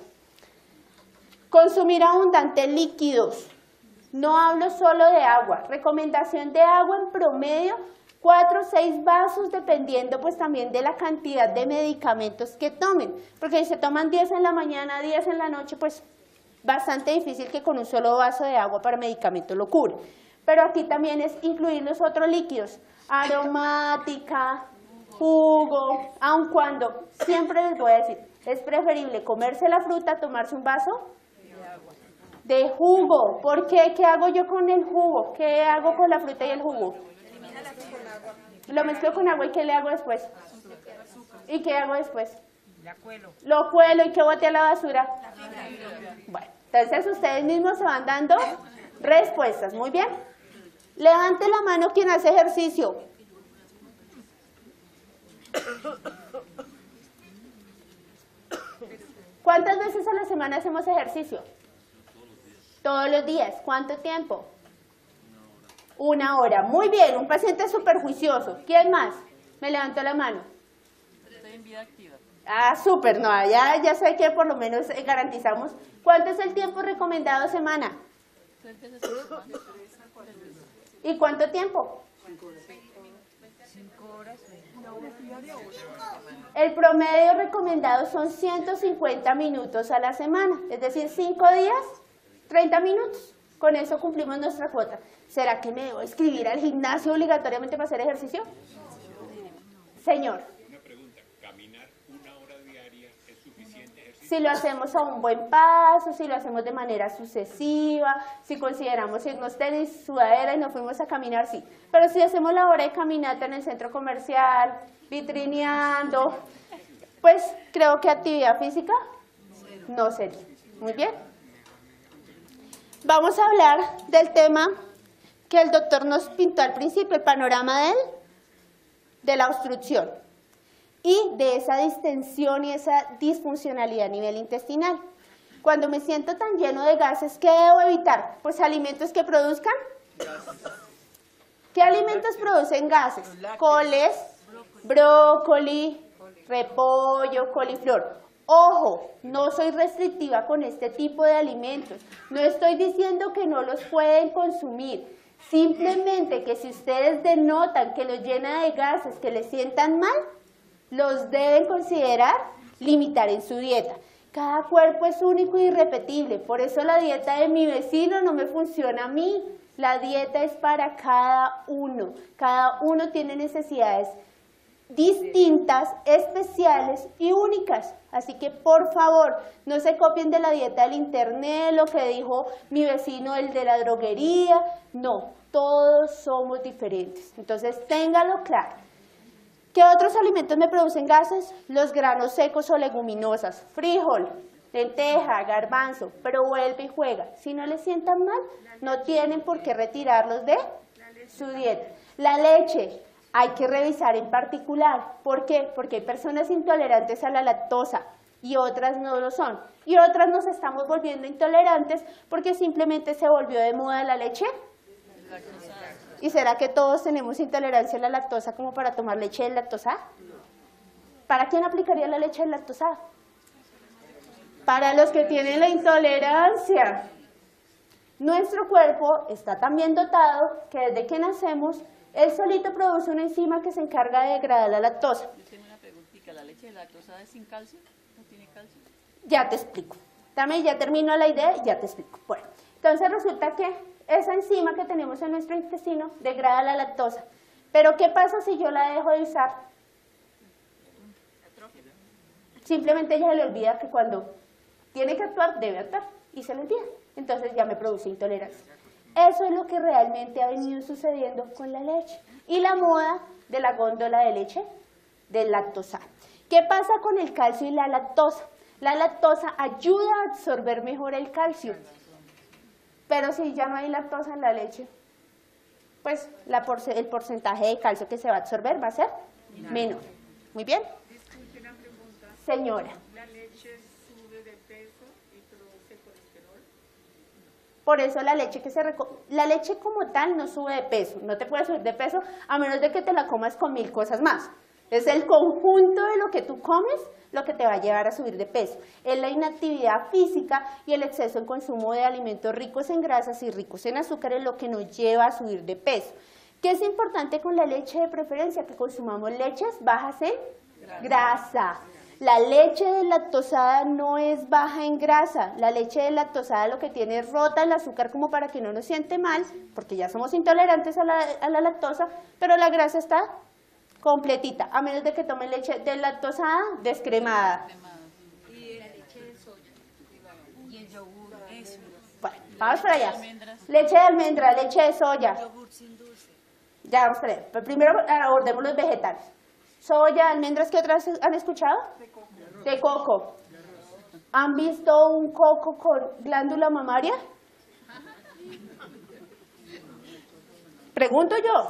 Consumir abundante líquidos. No hablo solo de agua. Recomendación de agua en promedio, 4 o 6 vasos, dependiendo pues también de la cantidad de medicamentos que tomen. Porque si se toman 10 en la mañana, 10 en la noche, pues bastante difícil que con un solo vaso de agua para medicamento lo cure. Pero aquí también es incluir los otros líquidos, aromática, jugo, aun cuando siempre les voy a decir, es preferible comerse la fruta, tomarse un vaso de jugo. ¿Por qué? ¿Qué hago yo con el jugo? ¿Qué hago con la fruta y el jugo? Lo mezclo con agua y ¿qué le hago después? ¿Y qué hago después? La cuelo. Lo cuelo y ¿qué bote a la basura? Bueno, entonces ustedes mismos se van dando respuestas. Muy bien. Levante la mano quien hace ejercicio. ¿Cuántas veces a la semana hacemos ejercicio? Todos los días. ¿Cuánto tiempo? 1 hora. Muy bien, un paciente súper juicioso. ¿Quién más? Me levantó la mano. Estoy en vida activa. Ah, súper, no, ya sé que por lo menos garantizamos. ¿Cuánto es el tiempo recomendado semana? 3 veces a la semana. ¿Y cuánto tiempo? 5 horas. El promedio recomendado son 150 minutos a la semana, es decir, 5 días, 30 minutos. Con eso cumplimos nuestra cuota. ¿Será que me debo inscribir al gimnasio obligatoriamente para hacer ejercicio? Señor. Una pregunta, ¿caminar 1 hora diaria es suficiente ejercicio? Si lo hacemos a un buen paso, si lo hacemos de manera sucesiva, si consideramos irnos tenis, sudadera y nos fuimos a caminar, sí. Pero si hacemos la hora de caminata en el centro comercial, vitrineando, pues creo que actividad física no sería. Muy bien. Vamos a hablar del tema que el doctor nos pintó al principio, el panorama de la obstrucción y de esa distensión y esa disfuncionalidad a nivel intestinal. Cuando me siento tan lleno de gases, ¿qué debo evitar? Pues alimentos que produzcan. ¿Qué alimentos producen gases? Coles, brócoli, repollo, coliflor. Ojo, no soy restrictiva con este tipo de alimentos. No estoy diciendo que no los pueden consumir. Simplemente que si ustedes denotan que los llena de gases, que les sientan mal, los deben considerar limitar en su dieta. Cada cuerpo es único y irrepetible. Por eso la dieta de mi vecino no me funciona a mí. La dieta es para cada uno. Cada uno tiene necesidades distintas, especiales y únicas. Así que por favor, no se copien de la dieta del internet, lo que dijo mi vecino, el de la droguería. No, todos somos diferentes. Entonces, téngalo claro. ¿Qué otros alimentos me producen gases? Los granos secos o leguminosas. Frijol, lenteja, garbanzo, pero vuelve y juega. Si no les sientan mal, no tienen por qué retirarlos de su dieta. La leche. Hay que revisar en particular. ¿Por qué? Porque hay personas intolerantes a la lactosa y otras no lo son. Y otras nos estamos volviendo intolerantes porque simplemente se volvió de moda la leche. ¿Y será que todos tenemos intolerancia a la lactosa como para tomar leche deslactosada? ¿Para quién aplicaría la leche deslactosada? Para los que tienen la intolerancia. Nuestro cuerpo está tan bien dotado que desde que nacemos él solito produce una enzima que se encarga de degradar la lactosa. Yo tengo una preguntita, ¿la leche lactosada es sin calcio? ¿No tiene calcio? Ya te explico. Ya termino la idea y ya te explico. Bueno, entonces resulta que esa enzima que tenemos en nuestro intestino degrada la lactosa. Pero ¿qué pasa si yo la dejo de usar? Simplemente ella se le olvida que cuando tiene que actuar, debe actuar. Y se le olvida. Entonces ya me produce intolerancia. Eso es lo que realmente ha venido sucediendo con la leche. Y la moda de la góndola de leche del lactosada. ¿Qué pasa con el calcio y la lactosa? La lactosa ayuda a absorber mejor el calcio. Pero si ya no hay lactosa en la leche, pues el porcentaje de calcio que se va a absorber va a ser menor. ¿Muy bien? Disculpe una pregunta. Señora. ¿La leche sube de peso y produce colesterol? Por eso la leche como tal no sube de peso, no te puede subir de peso a menos de que te la comas con 1000 cosas más. Es el conjunto de lo que tú comes lo que te va a llevar a subir de peso. Es la inactividad física y el exceso en consumo de alimentos ricos en grasas y ricos en azúcares lo que nos lleva a subir de peso. ¿Qué es importante con la leche de preferencia? Que consumamos leches bajas en grasa. La leche deslactosada no es baja en grasa. La leche deslactosada lo que tiene es rota el azúcar como para que no nos siente mal, porque ya somos intolerantes a la lactosa, pero la grasa está completita, a menos de que tomen leche deslactosada descremada. Y la leche de soya. Y el yogur, eso. Bueno, vamos para allá. Leche de almendra, leche de soya. Yogur sin dulce. Ya vamos a ver. Pero primero abordemos los vegetales. Soya, almendras, ¿qué otras han escuchado? De coco. ¿Han visto un coco con glándula mamaria? Pregunto yo.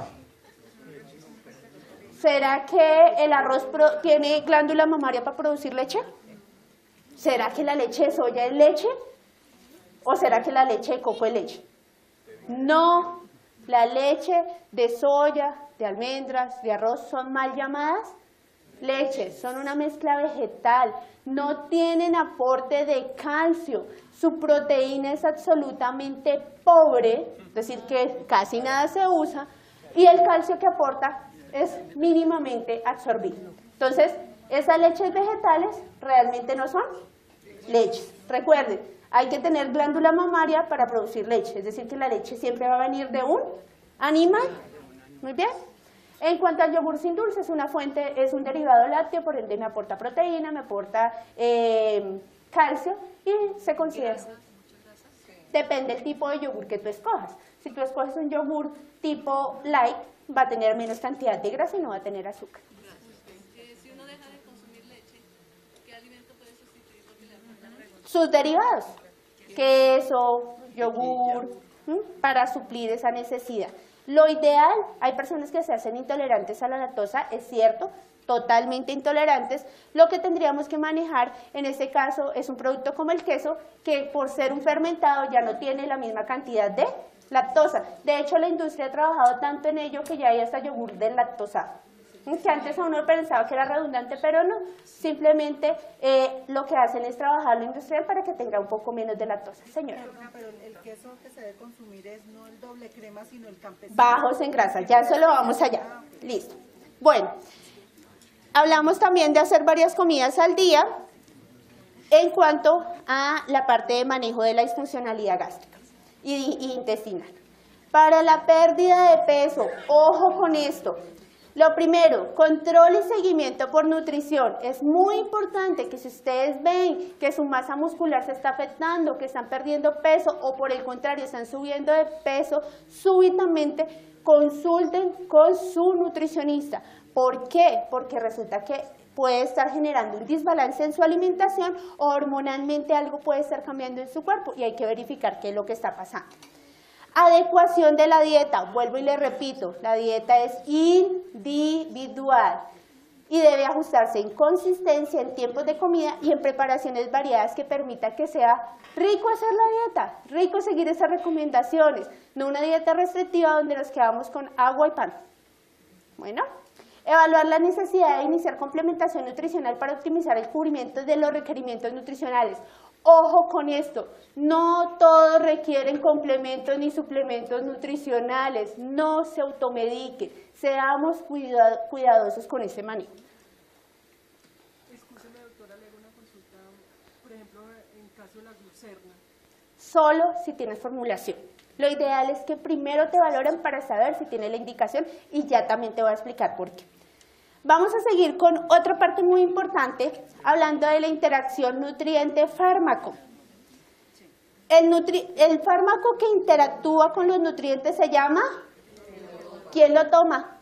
¿Será que el arroz tiene glándula mamaria para producir leche? ¿Será que la leche de soya es leche? ¿O será que la leche de coco es leche? No, la leche de soya, de almendras, de arroz son mal llamadas leches, son una mezcla vegetal, no tienen aporte de calcio, su proteína es absolutamente pobre, es decir, que casi nada se usa, y el calcio que aporta es mínimamente absorbido. Entonces, esas leches vegetales realmente no son leches. Recuerden, hay que tener glándula mamaria para producir leche, es decir, que la leche siempre va a venir de un animal. Muy bien. En cuanto al yogur sin dulce, es una fuente, es un derivado lácteo, por ende me aporta proteína, me aporta calcio y se considera. Depende del tipo de yogur que tú escojas. Si tú escoges un yogur tipo light, va a tener menos cantidad de grasa y no va a tener azúcar. Si uno deja de consumir leche, ¿qué alimento puede sustituir lo que le aporta? Sus derivados, queso, yogur, para suplir esa necesidad. Lo ideal, hay personas que se hacen intolerantes a la lactosa, es cierto, totalmente intolerantes. Lo que tendríamos que manejar en este caso es un producto como el queso, que por ser un fermentado ya no tiene la misma cantidad de lactosa. De hecho, la industria ha trabajado tanto en ello que ya hay hasta yogur deslactosado, que antes a uno pensaba que era redundante, pero no, simplemente lo que hacen es trabajar lo industrial para que tenga un poco menos de lactosa. Señora. Pero el queso que se debe consumir es no el doble crema, sino el campesino. Bajos en grasa, ya solo vamos allá. Listo. Bueno, hablamos también de hacer varias comidas al día en cuanto a la parte de manejo de la disfuncionalidad gástrica y intestinal. Para la pérdida de peso, ojo con esto. Lo primero, control y seguimiento por nutrición. Es muy importante que si ustedes ven que su masa muscular se está afectando, que están perdiendo peso o por el contrario están subiendo de peso, súbitamente consulten con su nutricionista. ¿Por qué? Porque resulta que puede estar generando un desbalance en su alimentación o hormonalmente algo puede estar cambiando en su cuerpo y hay que verificar qué es lo que está pasando. Adecuación de la dieta, vuelvo y le repito, la dieta es individual y debe ajustarse en consistencia, en tiempos de comida y en preparaciones variadas que permita que sea rico hacer la dieta, rico seguir esas recomendaciones, no una dieta restrictiva donde nos quedamos con agua y pan. Bueno, evaluar la necesidad de iniciar complementación nutricional para optimizar el cubrimiento de los requerimientos nutricionales. Ojo con esto, no todos requieren complementos ni suplementos nutricionales, no se automediquen, seamos cuidadosos con ese manejo. Escúcheme, doctora, le hago una consulta, por ejemplo, en caso de la glucerna. Solo si tienes formulación. Lo ideal es que primero te valoren para saber si tiene la indicación y ya también te voy a explicar por qué. Vamos a seguir con otra parte muy importante, hablando de la interacción nutriente-fármaco. El fármaco que interactúa con los nutrientes se llama, ¿quién lo toma?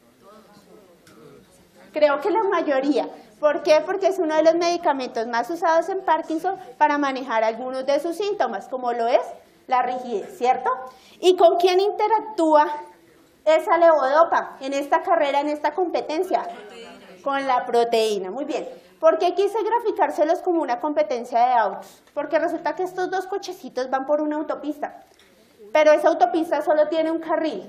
Creo que la mayoría. ¿Por qué? Porque es uno de los medicamentos más usados en Parkinson para manejar algunos de sus síntomas, como lo es la rigidez, ¿cierto? ¿Y con quién interactúa esa levodopa en esta carrera, en esta competencia? Con la proteína. Muy bien. ¿Por qué quise graficárselos como una competencia de autos? Porque resulta que estos dos cochecitos van por una autopista, pero esa autopista solo tiene un carril.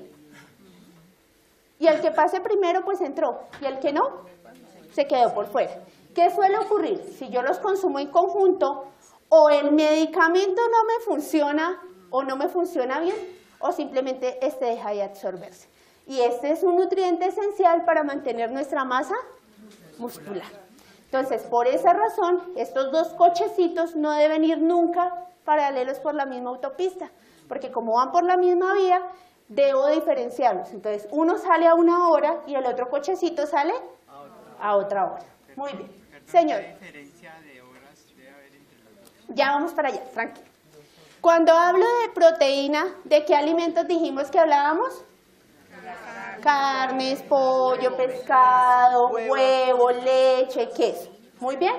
Y el que pase primero, pues entró, y el que no, se quedó por fuera. ¿Qué suele ocurrir? Si yo los consumo en conjunto, o el medicamento no me funciona, o no me funciona bien, o simplemente este deja de absorberse. Y este es un nutriente esencial para mantener nuestra masa muscular. Entonces, por esa razón, estos dos cochecitos no deben ir nunca paralelos por la misma autopista, porque como van por la misma vía, debo diferenciarlos. Entonces, uno sale a una hora y el otro cochecito sale a otra hora. Muy bien. Señor. ¿Qué diferencia de horas debe haber entre los dos? Ya vamos para allá, tranquilo. Cuando hablo de proteína, ¿de qué alimentos dijimos que hablábamos? Carnes, pollo, pescado, huevo, leche, queso. Muy bien.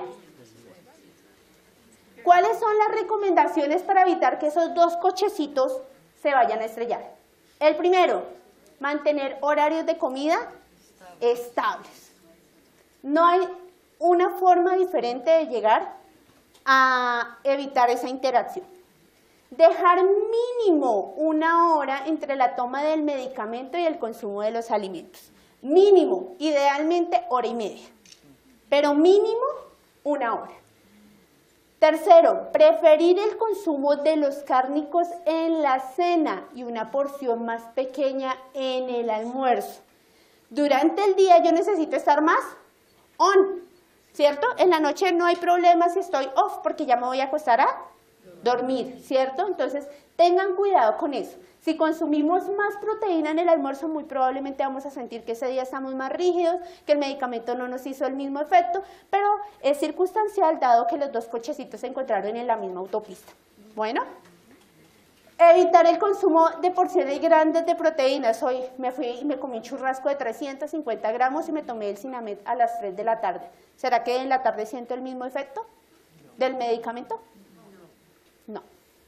¿Cuáles son las recomendaciones para evitar que esos dos cochecitos se vayan a estrellar? El primero, mantener horarios de comida estables. No hay una forma diferente de llegar a evitar esa interacción. Dejar mínimo 1 hora entre la toma del medicamento y el consumo de los alimentos. Mínimo, idealmente 1h30, pero mínimo 1 hora. Tercero, preferir el consumo de los cárnicos en la cena y una porción más pequeña en el almuerzo. Durante el día yo necesito estar más on, ¿cierto? En la noche no hay problema si estoy off porque ya me voy a acostar a dormir, ¿cierto? Entonces tengan cuidado con eso. Si consumimos más proteína en el almuerzo, muy probablemente vamos a sentir que ese día estamos más rígidos, que el medicamento no nos hizo el mismo efecto, pero es circunstancial dado que los dos cochecitos se encontraron en la misma autopista. Bueno, evitar el consumo de porciones grandes de proteínas. Hoy me fui y me comí un churrasco de 350 gramos y me tomé el Sinamed a las 3 de la tarde. ¿Será que en la tarde siento el mismo efecto del medicamento? No.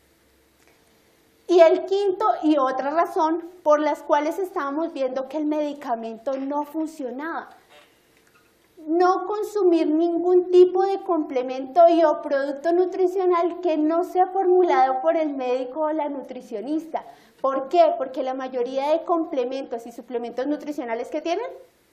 Y el quinto y otra razón por las cuales estábamos viendo que el medicamento no funcionaba. No consumir ningún tipo de complemento y o producto nutricional que no sea formulado por el médico o la nutricionista. ¿Por qué? Porque la mayoría de complementos y suplementos nutricionales que tienen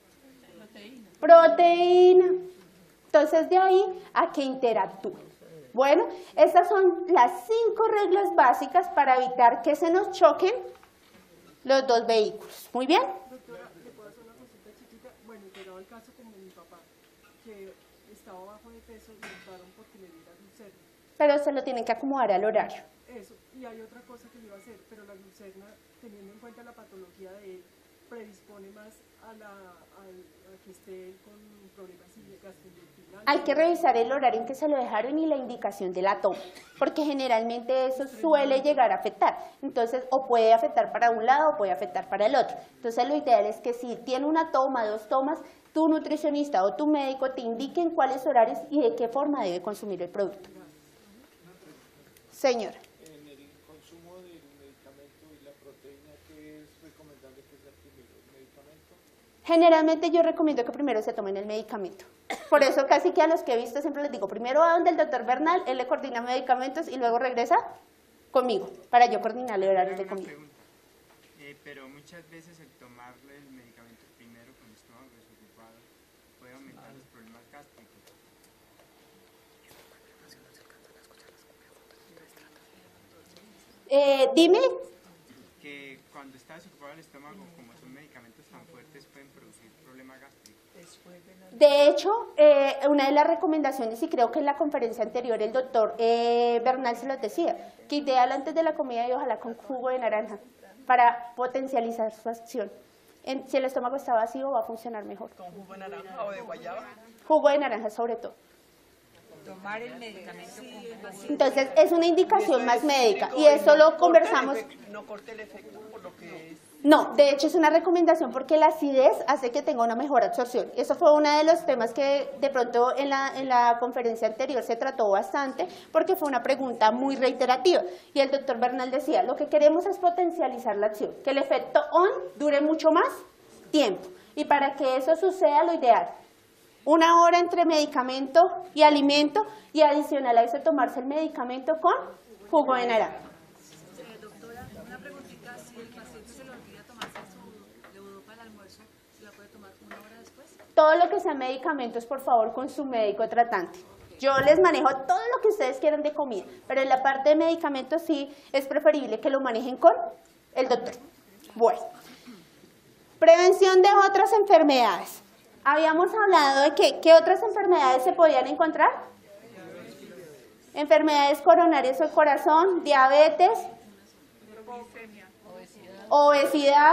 proteína. Entonces de ahí a que interactúen. Bueno, estas son las 5 reglas básicas para evitar que se nos choquen los dos vehículos. ¿Muy bien? Doctora, ¿le puedo hacer una cosita chiquita? Bueno, pero el caso como mi papá, que estaba bajo de peso y le optaron porque le diera glucerna. Pero se lo tienen que acomodar al horario. Eso, y hay otra cosa que le iba a hacer, pero la glucerna, teniendo en cuenta la patología de él, predispone más a que esté con problemas gastrointestinales. Hay que revisar el horario en que se lo dejaron y la indicación de la toma, porque generalmente eso suele llegar a afectar. Entonces, o puede afectar para un lado o puede afectar para el otro. Entonces, lo ideal es que si tiene una toma, 2 tomas, tu nutricionista o tu médico te indiquen cuáles horarios y de qué forma debe consumir el producto. Señor. En el consumo del medicamento y la proteína, ¿qué es recomendable que sea primero? ¿El medicamento? Generalmente yo recomiendo que primero se tomen el medicamento. Por eso casi que a los que he visto siempre les digo, primero va donde el doctor Bernal, él le coordina medicamentos y luego regresa conmigo para yo coordinarle horarios de comida. Pero muchas veces el tomarle el medicamento primero con el estómago desocupado puede aumentar los problemas gástricos. Dime. Que cuando está desocupado el estómago, como son medicamentos tan fuertes, pueden producir problemas gástricos. De hecho, una de las recomendaciones, y creo que en la conferencia anterior el doctor Bernal se los decía, que ideal antes de la comida y ojalá con jugo de naranja para potencializar su acción. Si el estómago está vacío va a funcionar mejor. ¿Con jugo de naranja o de guayaba? Jugo de naranja sobre todo. Tomar el medicamento con jugo. Entonces es una indicación más médica y eso lo conversamos. No corte el efecto por lo que es. No, de hecho es una recomendación porque la acidez hace que tenga una mejor absorción. Eso fue uno de los temas que de pronto en la conferencia anterior se trató bastante porque fue una pregunta muy reiterativa. Y el doctor Bernal decía, lo que queremos es potencializar la acción, que el efecto ON dure mucho más tiempo. Y para que eso suceda, lo ideal, 1 hora entre medicamento y alimento y adicional a eso tomarse el medicamento con jugo de naranja. Doctora, una preguntita, si el paciente se le olvida tomarse su levodopa al almuerzo, ¿se la puede tomar 1 hora después? Todo lo que sea medicamentos, por favor, con su médico tratante. Yo les manejo todo lo que ustedes quieran de comida, pero en la parte de medicamentos sí es preferible que lo manejen con el doctor. Bueno, prevención de otras enfermedades. Habíamos hablado de que, ¿qué otras enfermedades se podían encontrar? Enfermedades coronarias del corazón, diabetes, obesidad,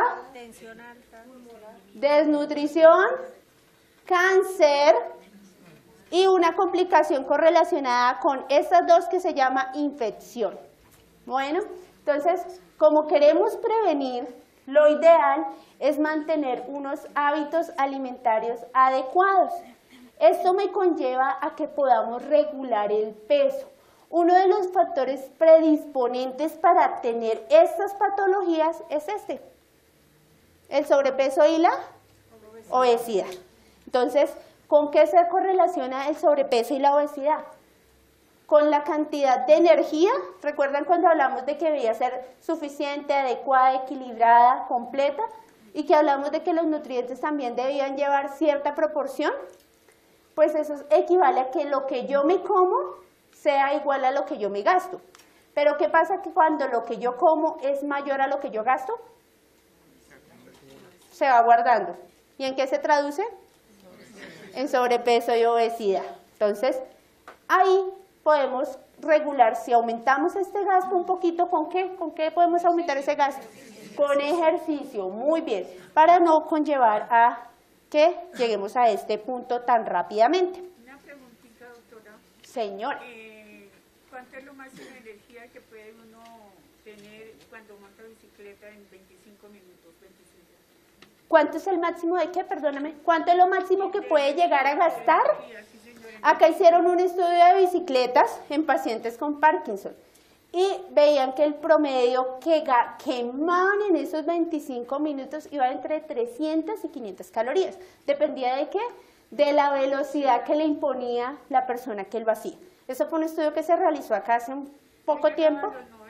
desnutrición, cáncer y una complicación correlacionada con estas dos que se llama infección. Bueno, entonces, como queremos prevenir lo ideal es mantener unos hábitos alimentarios adecuados. Esto me conlleva a que podamos regular el peso. Uno de los factores predisponentes para tener estas patologías es este, el sobrepeso y la obesidad. Entonces, ¿con qué se correlaciona el sobrepeso y la obesidad? Con la cantidad de energía. ¿Recuerdan cuando hablamos de que debía ser suficiente, adecuada, equilibrada, completa? Y que hablamos de que los nutrientes también debían llevar cierta proporción. Pues eso equivale a que lo que yo me como sea igual a lo que yo me gasto. Pero ¿qué pasa que cuando lo que yo como es mayor a lo que yo gasto? Se va guardando. ¿Y en qué se traduce? En sobrepeso y obesidad. Entonces, ahí podemos regular. Si aumentamos este gasto un poquito, ¿con qué? ¿Con qué podemos aumentar ese gasto? Con ejercicio, muy bien, para no conllevar a que lleguemos a este punto tan rápidamente. Una preguntita, doctora. Señora. ¿Cuánto es lo máximo de energía que puede uno tener cuando monta bicicleta en 25 minutos? 25. ¿Cuánto es el máximo de qué? Perdóname. ¿Cuánto es lo máximo que puede llegar a gastar? Acá hicieron un estudio de bicicletas en pacientes con Parkinson y veían que el promedio que quemaban en esos 25 minutos iba entre 300 y 500 calorías. ¿Dependía de qué? De la velocidad que le imponía la persona que lo hacía. Eso fue un estudio que se realizó acá hace un poco tiempo.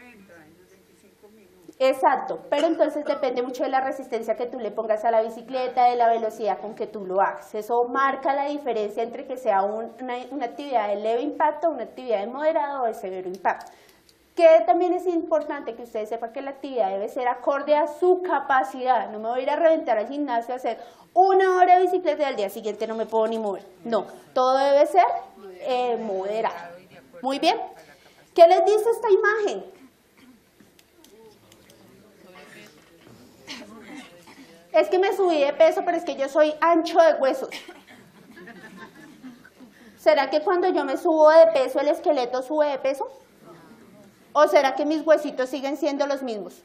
Exacto, pero entonces depende mucho de la resistencia que tú le pongas a la bicicleta, de la velocidad con que tú lo hagas. Eso marca la diferencia entre que sea una actividad de leve impacto, una actividad de moderado o de severo impacto. Que también es importante que ustedes sepan que la actividad debe ser acorde a su capacidad. No me voy a ir a reventar al gimnasio a hacer 1 hora de bicicleta y al día siguiente no me puedo ni mover. No, todo debe ser moderado. Muy bien. ¿Qué les dice esta imagen? Es que me subí de peso, pero es que yo soy ancho de huesos. ¿Será que cuando yo me subo de peso el esqueleto sube de peso? ¿O será que mis huesitos siguen siendo los mismos?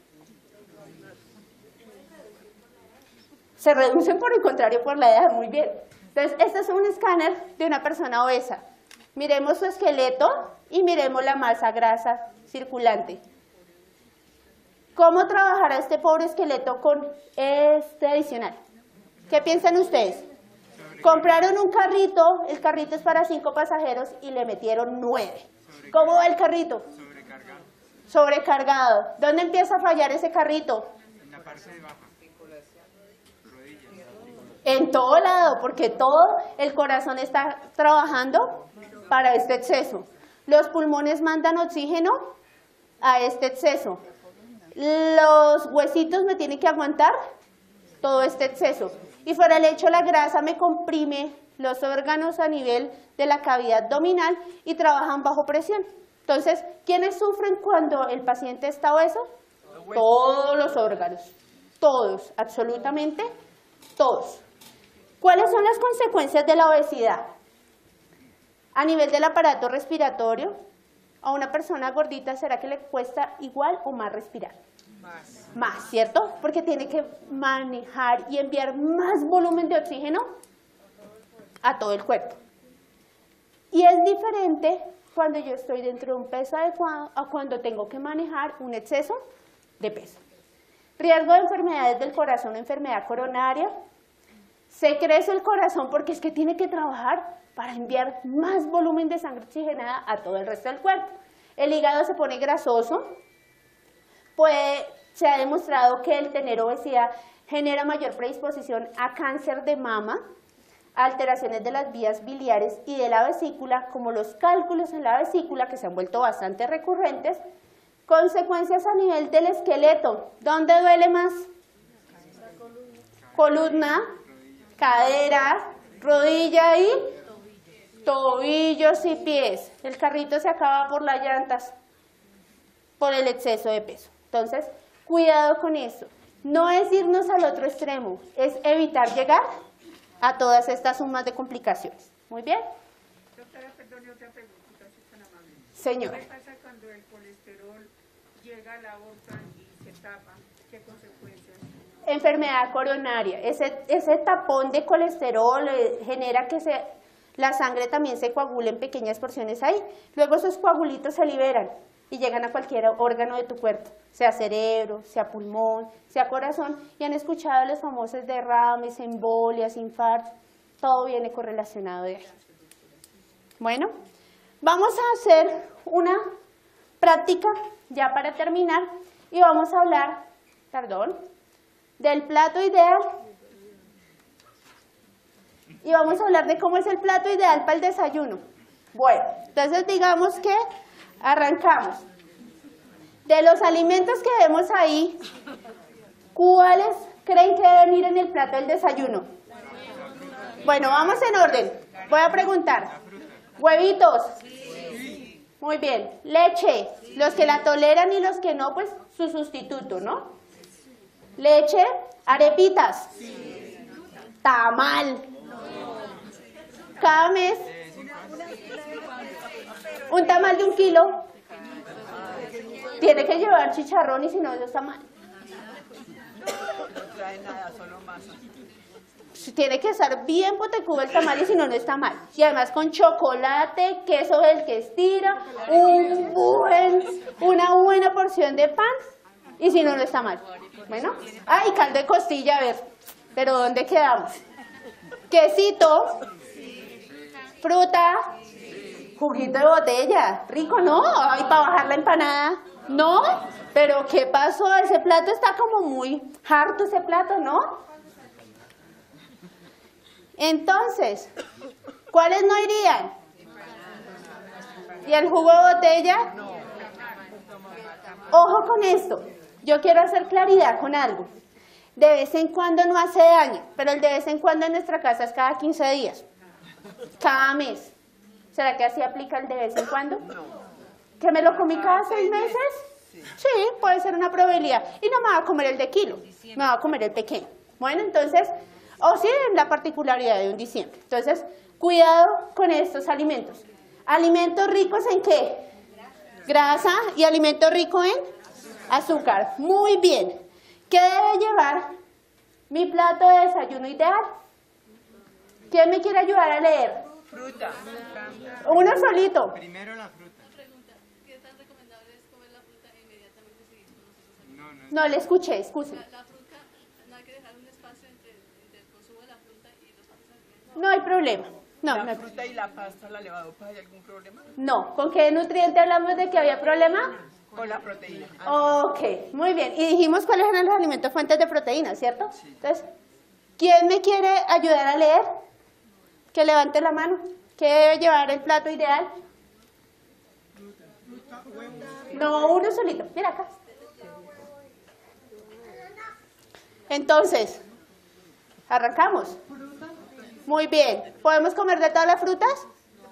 Se reducen por el contrario por la edad, muy bien. Entonces, este es un escáner de una persona obesa. Miremos su esqueleto y miremos la masa grasa circulante. ¿Cómo trabajará este pobre esqueleto con este adicional? ¿Qué piensan ustedes? Compraron un carrito, el carrito es para 5 pasajeros y le metieron 9. ¿Cómo va el carrito? Sobrecargado. ¿Dónde empieza a fallar ese carrito? En la parte de baja. En todo lado, porque todo el corazón está trabajando para este exceso. Los pulmones mandan oxígeno a este exceso. Los huesitos me tienen que aguantar todo este exceso. Y fuera el hecho, la grasa me comprime los órganos a nivel de la cavidad abdominal y trabajan bajo presión. Entonces, ¿quiénes sufren cuando el paciente está obeso? Todos los órganos. Todos, absolutamente todos. ¿Cuáles son las consecuencias de la obesidad? A nivel del aparato respiratorio, a una persona gordita, ¿será que le cuesta igual o más respirar? Más, ¿cierto? Porque tiene que manejar y enviar más volumen de oxígeno a todo el cuerpo. Y es diferente cuando yo estoy dentro de un peso adecuado a cuando tengo que manejar un exceso de peso. Riesgo de enfermedades del corazón, enfermedad coronaria. Se crece el corazón porque es que tiene que trabajar para enviar más volumen de sangre oxigenada a todo el resto del cuerpo. El hígado se pone grasoso. Se ha demostrado que el tener obesidad genera mayor predisposición a cáncer de mama, alteraciones de las vías biliares y de la vesícula, como los cálculos en la vesícula, que se han vuelto bastante recurrentes. Consecuencias a nivel del esqueleto. ¿Dónde duele más? Columna, cadera, rodilla y tobillos y pies. El carrito se acaba por las llantas, por el exceso de peso. Entonces, cuidado con eso. No es irnos al otro extremo, es evitar llegar a todas estas sumas de complicaciones. ¿Muy bien? Doctora, perdone otra preguntita, si es tan amable. Señora. ¿Qué pasa cuando el colesterol llega a la aorta y se tapa? ¿Qué consecuencias? enfermedad coronaria. Ese tapón de colesterol genera que la sangre también se coagule en pequeñas porciones ahí. Luego esos coagulitos se liberan y llegan a cualquier órgano de tu cuerpo, sea cerebro, sea pulmón, sea corazón, y han escuchado los famosos derrames, embolias, infartos, todo viene correlacionado de ahí. Bueno, vamos a hacer una práctica ya para terminar y vamos a hablar, del plato ideal y vamos a hablar de cómo es el plato ideal para el desayuno. Bueno, entonces digamos que arrancamos. De los alimentos que vemos ahí, ¿cuáles creen que deben ir en el plato del desayuno? Bueno, vamos en orden. Voy a preguntar. ¿Huevitos? Muy bien. ¿Leche? Los que la toleran y los que no, pues su sustituto, ¿no? ¿Leche? ¿Arepitas? ¿Tamal? Cada mes. ¿Un tamal de 1 kilo? Tiene que llevar chicharrón y si no, eso está mal. No trae nada, solo masa. Tiene que estar bien potecudo el tamal y si no, no está mal. Y además con chocolate, queso del que estira, una buena porción de pan y si no, no está mal. Bueno, y caldo de costilla, a ver, pero ¿dónde quedamos? Quesito, fruta, juguito de botella, rico, ¿no? Ay, para bajar la empanada, ¿no? Pero ¿qué pasó? Ese plato está como muy harto, ese plato, ¿no? Entonces, ¿cuáles no irían? ¿Y el jugo de botella? Ojo con esto, yo quiero hacer claridad con algo. De vez en cuando no hace daño, pero el de vez en cuando en nuestra casa es cada 15 días, cada mes. ¿Será que así aplica el de vez en cuando? ¿Que me lo comí cada 6 meses? Sí, puede ser una probabilidad. Y no me va a comer el de kilo, me va a comer el pequeño. Bueno, entonces, o sí, en la particularidad de un diciembre. Entonces, cuidado con estos alimentos. ¿Alimentos ricos en qué? Grasa y alimentos ricos en azúcar. Muy bien. ¿Qué debe llevar mi plato de desayuno ideal? ¿Quién me quiere ayudar a leer? Fruta. Uno solito. Primero la fruta. ¿Qué tan recomendable es comer la fruta inmediatamente seguido con los otros alimentos? No le escuché, excuse. La fruta, no hay que dejar un espacio entre el consumo de la fruta y los otros alimentos. No hay problema. No, ¿La fruta y la pasta, la levadupa, hay algún problema? no. ¿Con qué nutriente hablamos de que había problema? Con la proteína. Ok, muy bien. Y dijimos cuáles eran los alimentos fuentes de proteína, ¿cierto? Entonces, ¿quién me quiere ayudar a leer? Que levante la mano. ¿Qué debe llevar el plato ideal? No, uno solito. Mira acá. Entonces, arrancamos. Muy bien. ¿Podemos comer de todas las frutas?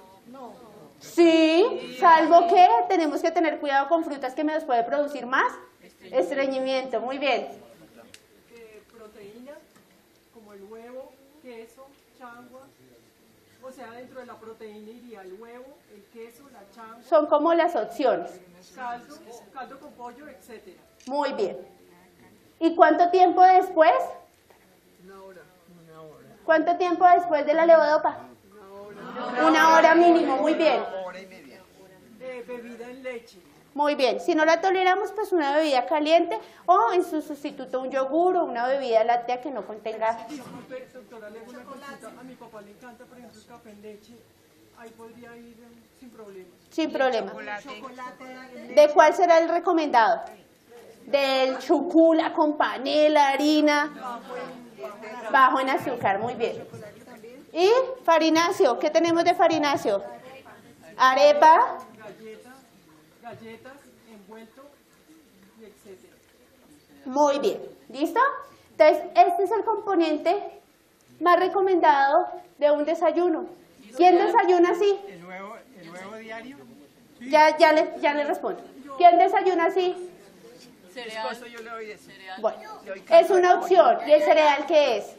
Sí, salvo que tenemos que tener cuidado con frutas que me nos puede producir más estreñimiento. Muy bien. Proteína, como el huevo, queso, changua. O sea, dentro de la proteína iría el huevo, el queso, la changua. Son como las opciones. Caldo con pollo, etc. Muy bien. ¿Y cuánto tiempo después? Una hora. ¿Cuánto tiempo después de la levodopa? Una hora mínimo, muy bien. Hora y media. Bebida en leche. Muy bien. Si no la toleramos, pues una bebida caliente o en su sustituto un yogur o una bebida láctea que no contenga. Disculpe, doctora, le hago una consulta. A mi papá le encanta, por ejemplo, el café en leche. Ahí podría ir sin problemas. Sin problema. Chocolate. ¿De cuál será el recomendado? Del chucula con panela, harina, bajo en azúcar. Muy bien. Y farináceo, ¿qué tenemos de farináceo? Arepa, Galletas, envuelto, y etc. muy bien, ¿listo? Entonces, este es el componente más recomendado de un desayuno. ¿Quién desayuna así? ¿El huevo diario? Ya le respondo. ¿Quién desayuna así? Cereal. Yo le doy de cereal. Bueno, es una opción. ¿Y el cereal qué es?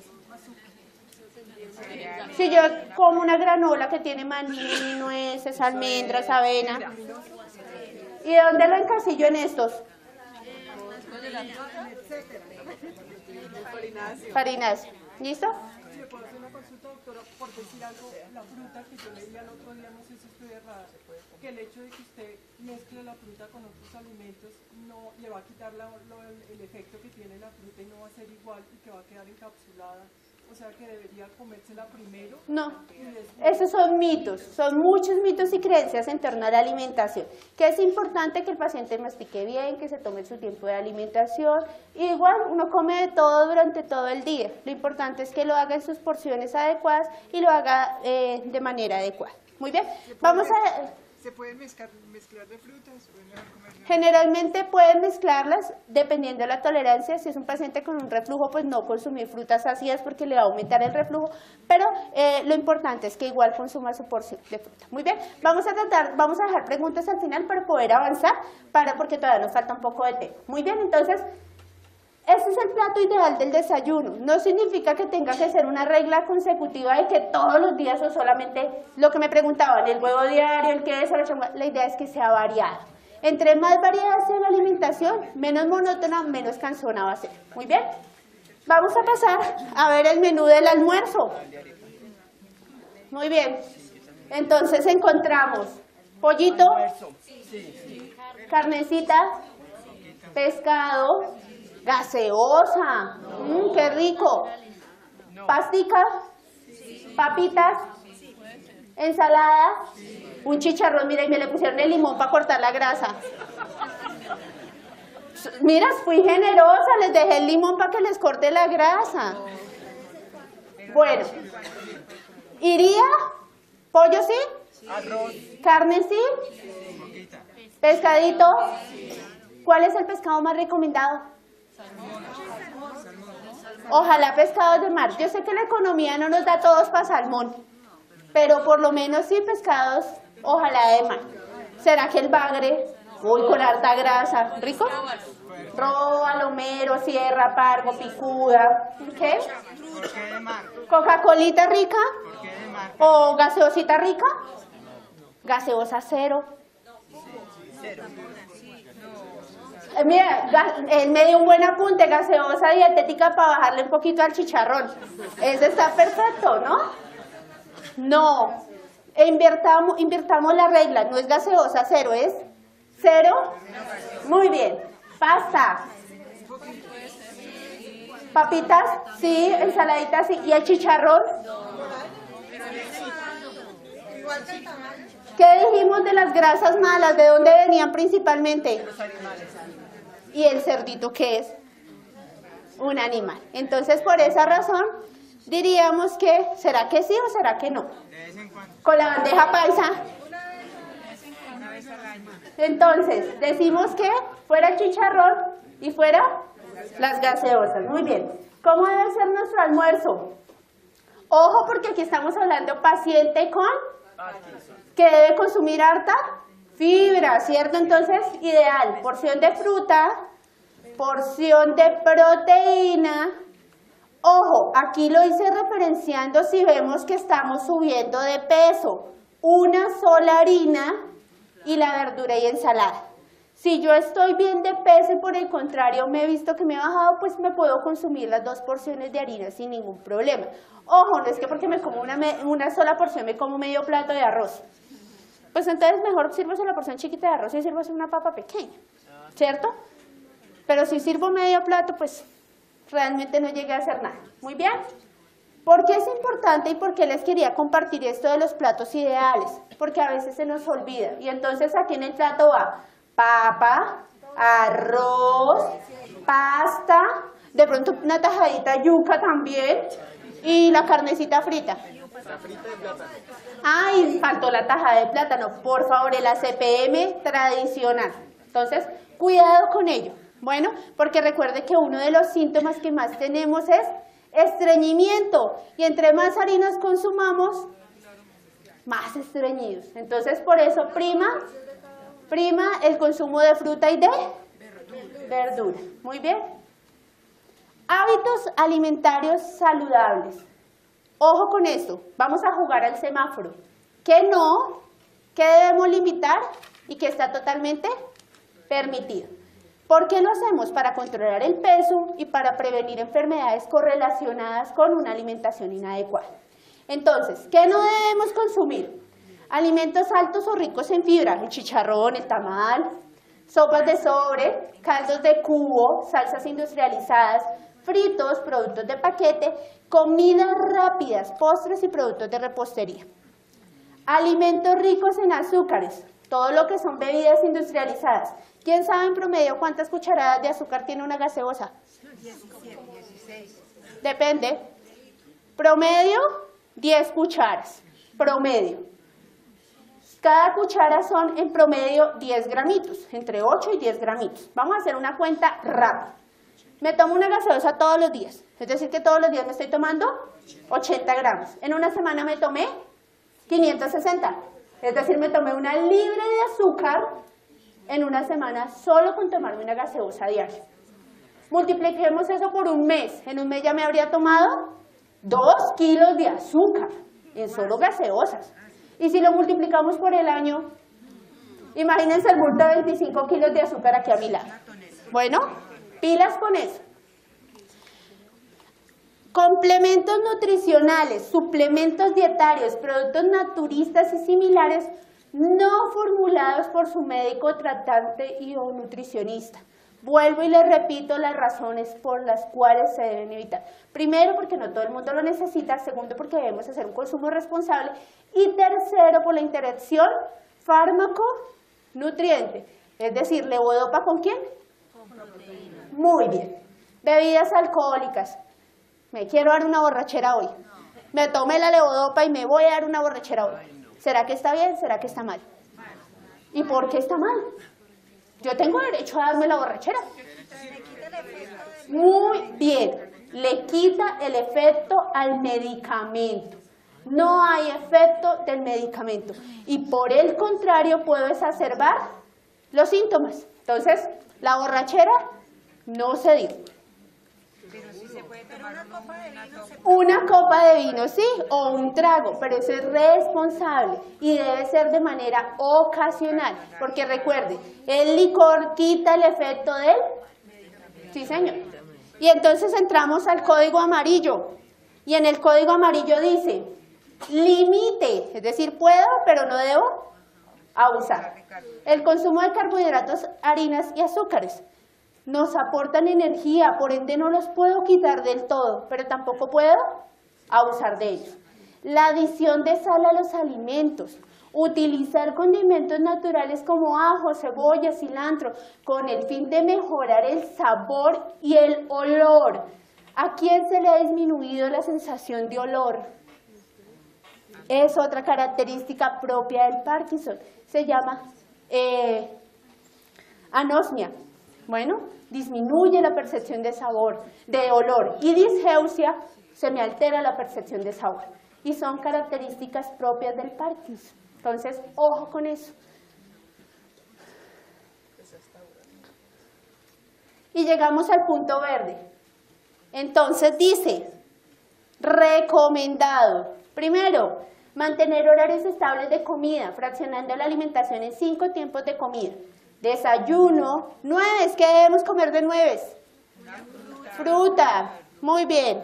Si yo como una granola que tiene maní, nueces, almendras, avena. ¿Y dónde lo encasillo en estos? Farináceo. ¿Listo? ¿Le puedo hacer una consulta, doctora? Por decir algo, la fruta que yo leía el otro día, no sé si estoy errada, que el hecho de que usted mezcle la fruta con otros alimentos no le va a quitar el efecto que tiene la fruta y no va a ser igual y que va a quedar encapsulada. O sea, que debería comérsela primero. No, y después... esos son mitos, son muchos mitos y creencias en torno a la alimentación, que es importante que el paciente mastique bien, que se tome su tiempo de alimentación. Igual uno come de todo durante todo el día, lo importante es que lo haga en sus porciones adecuadas y lo haga de manera adecuada. Muy bien, vamos a... ¿Se pueden mezclar de frutas? ¿O es mejor comer de... Generalmente pueden mezclarlas dependiendo de la tolerancia. Si es un paciente con un reflujo, pues no consumir frutas ácidas porque le va a aumentar el reflujo, pero lo importante es que igual consuma su porción de fruta. Muy bien, vamos a dejar preguntas al final para poder avanzar, porque todavía nos falta un poco de tema. Muy bien, entonces, este es el plato ideal del desayuno. No significa que tenga que ser una regla consecutiva de que todos los días o solamente lo que me preguntaban, el huevo diario, el queso, la idea es que sea variado. Entre más variedad sea la alimentación, menos monótona, menos cansona va a ser. Muy bien, vamos a pasar a ver el menú del almuerzo. Muy bien, entonces encontramos pollito, carnecita, pescado, gaseosa, qué rico, pastica, papitas, ensalada, un chicharrón, mira, y me le pusieron el limón para cortar la grasa. Mira, fui generosa, les dejé el limón para que les corte la grasa. Bueno, iría, pollo sí, Arroz. carne sí, pescadito. ¿Cuál es el pescado más recomendado? Ojalá pescados de mar. Yo sé que la economía no nos da todos para salmón, pero por lo menos sí pescados, ojalá de mar. ¿Será que el bagre? Uy, con harta grasa. ¿Rico? Roa, lomero, sierra, pargo, picuda. ¿Qué? ¿Por qué de mar? ¿Coca-colita rica? ¿Por qué de mar? ¿O gaseosita rica? Gaseosa cero. Mira, él me dio un buen apunte, gaseosa dietética para bajarle un poquito al chicharrón. Ese está perfecto, ¿no? No, invirtamos la regla, no es gaseosa cero, es cero. Muy bien, pasta. Papitas, sí, ensaladitas, sí. ¿Y el chicharrón? ¿Qué dijimos de las grasas malas? ¿De dónde venían principalmente? ¿Y el cerdito qué es? Un animal. Entonces, por esa razón, diríamos que, ¿será que sí o será que no? De vez en cuando. Con la bandeja paisa. Una vez al año. Entonces, decimos que fuera el chicharrón y fuera las gaseosas. Muy bien. ¿Cómo debe ser nuestro almuerzo? Ojo, porque aquí estamos hablando paciente con... que debe consumir harta fibra, ¿cierto? Entonces, ideal, porción de fruta, porción de proteína. Ojo, aquí lo hice referenciando si vemos que estamos subiendo de peso. Una sola harina y la verdura y ensalada. Si yo estoy bien de peso y por el contrario me he visto que me he bajado, pues me puedo consumir las 2 porciones de harina sin ningún problema. Ojo, no es que porque me como una sola porción me como medio plato de arroz. Pues entonces mejor sírvose la porción chiquita de arroz y sírvose una papa pequeña, ¿cierto? Pero si sirvo medio plato, pues realmente no llegué a hacer nada. Muy bien. ¿Por qué es importante y por qué les quería compartir esto de los platos ideales? Porque a veces se nos olvida. Y entonces aquí en el plato va papa, arroz, pasta, de pronto una tajadita de yuca también y la carnecita frita. Ay, faltó la tajada de plátano. Por favor, el ACPM tradicional. Entonces, cuidado con ello. Bueno, porque recuerde que uno de los síntomas que más tenemos es estreñimiento. Y entre más harinas consumamos, más estreñidos. Entonces, por eso prima el consumo de fruta y de verdura. Muy bien. Hábitos alimentarios saludables. Ojo con esto, vamos a jugar al semáforo. ¿Qué no? ¿Qué debemos limitar? Y que está totalmente permitido. ¿Por qué lo hacemos? Para controlar el peso y para prevenir enfermedades correlacionadas con una alimentación inadecuada. Entonces, ¿qué no debemos consumir? Alimentos altos o ricos en fibra, el chicharrón, el tamal, sopas de sobre, caldos de cubo, salsas industrializadas, fritos, productos de paquete, comidas rápidas, postres y productos de repostería. Alimentos ricos en azúcares, todo lo que son bebidas industrializadas. ¿Quién sabe en promedio cuántas cucharadas de azúcar tiene una gaseosa? 16. Depende. Promedio, 10 cucharas. Promedio. Cada cuchara son en promedio 10 gramitos, entre 8 y 10 gramitos. Vamos a hacer una cuenta rápida. Me tomo una gaseosa todos los días, es decir que todos los días me estoy tomando 80 gramos. En una semana me tomé 560, es decir, me tomé una libre de azúcar en una semana solo con tomarme una gaseosa diaria. Multipliquemos eso por un mes. En un mes ya me habría tomado 2 kilos de azúcar en solo gaseosas. Y si lo multiplicamos por el año, imagínense el bulto de 25 kilos de azúcar aquí a mi lado. Bueno, pilas con eso. Complementos nutricionales, suplementos dietarios, productos naturistas y similares no formulados por su médico tratante y o nutricionista. Vuelvo y les repito las razones por las cuales se deben evitar. Primero, porque no todo el mundo lo necesita. Segundo, porque debemos hacer un consumo responsable. Y tercero, por la interacción fármaco-nutriente. Es decir, ¿levodopa con quién? Con proteína. Muy bien. Bebidas alcohólicas. Me quiero dar una borrachera hoy. Me tomé la levodopa y me voy a dar una borrachera hoy. ¿Será que está bien? ¿Será que está mal? ¿Y por qué está mal? Yo tengo derecho a darme la borrachera. Muy bien. Le quita el efecto al medicamento. No hay efecto del medicamento. Y por el contrario puedo exacerbar los síntomas. Entonces, la borrachera no se dio. Pero sí se puede tomar Una copa de vino, sí, o un trago, pero eso es responsable y debe ser de manera ocasional, porque recuerde, el licor quita el efecto del... Sí, señor. Y entonces entramos al código amarillo, y en el código amarillo dice, limite, es decir, puedo, pero no debo abusar. El consumo de carbohidratos, harinas y azúcares nos aportan energía, por ende no los puedo quitar del todo, pero tampoco puedo abusar de ellos. La adición de sal a los alimentos, utilizar condimentos naturales como ajo, cebolla, cilantro, con el fin de mejorar el sabor y el olor. ¿A quién se le ha disminuido la sensación de olor? Es otra característica propia del Parkinson, se llama anosmia. Bueno, disminuye la percepción de sabor, de olor, y disgeusia, se me altera la percepción de sabor. Y son características propias del Parkinson. Entonces, ojo con eso. Y llegamos al punto verde. Entonces dice, recomendado. Primero, mantener horarios estables de comida, fraccionando la alimentación en 5 tiempos de comida. Desayuno, nueves, ¿qué debemos comer de nueves? Fruta, muy bien.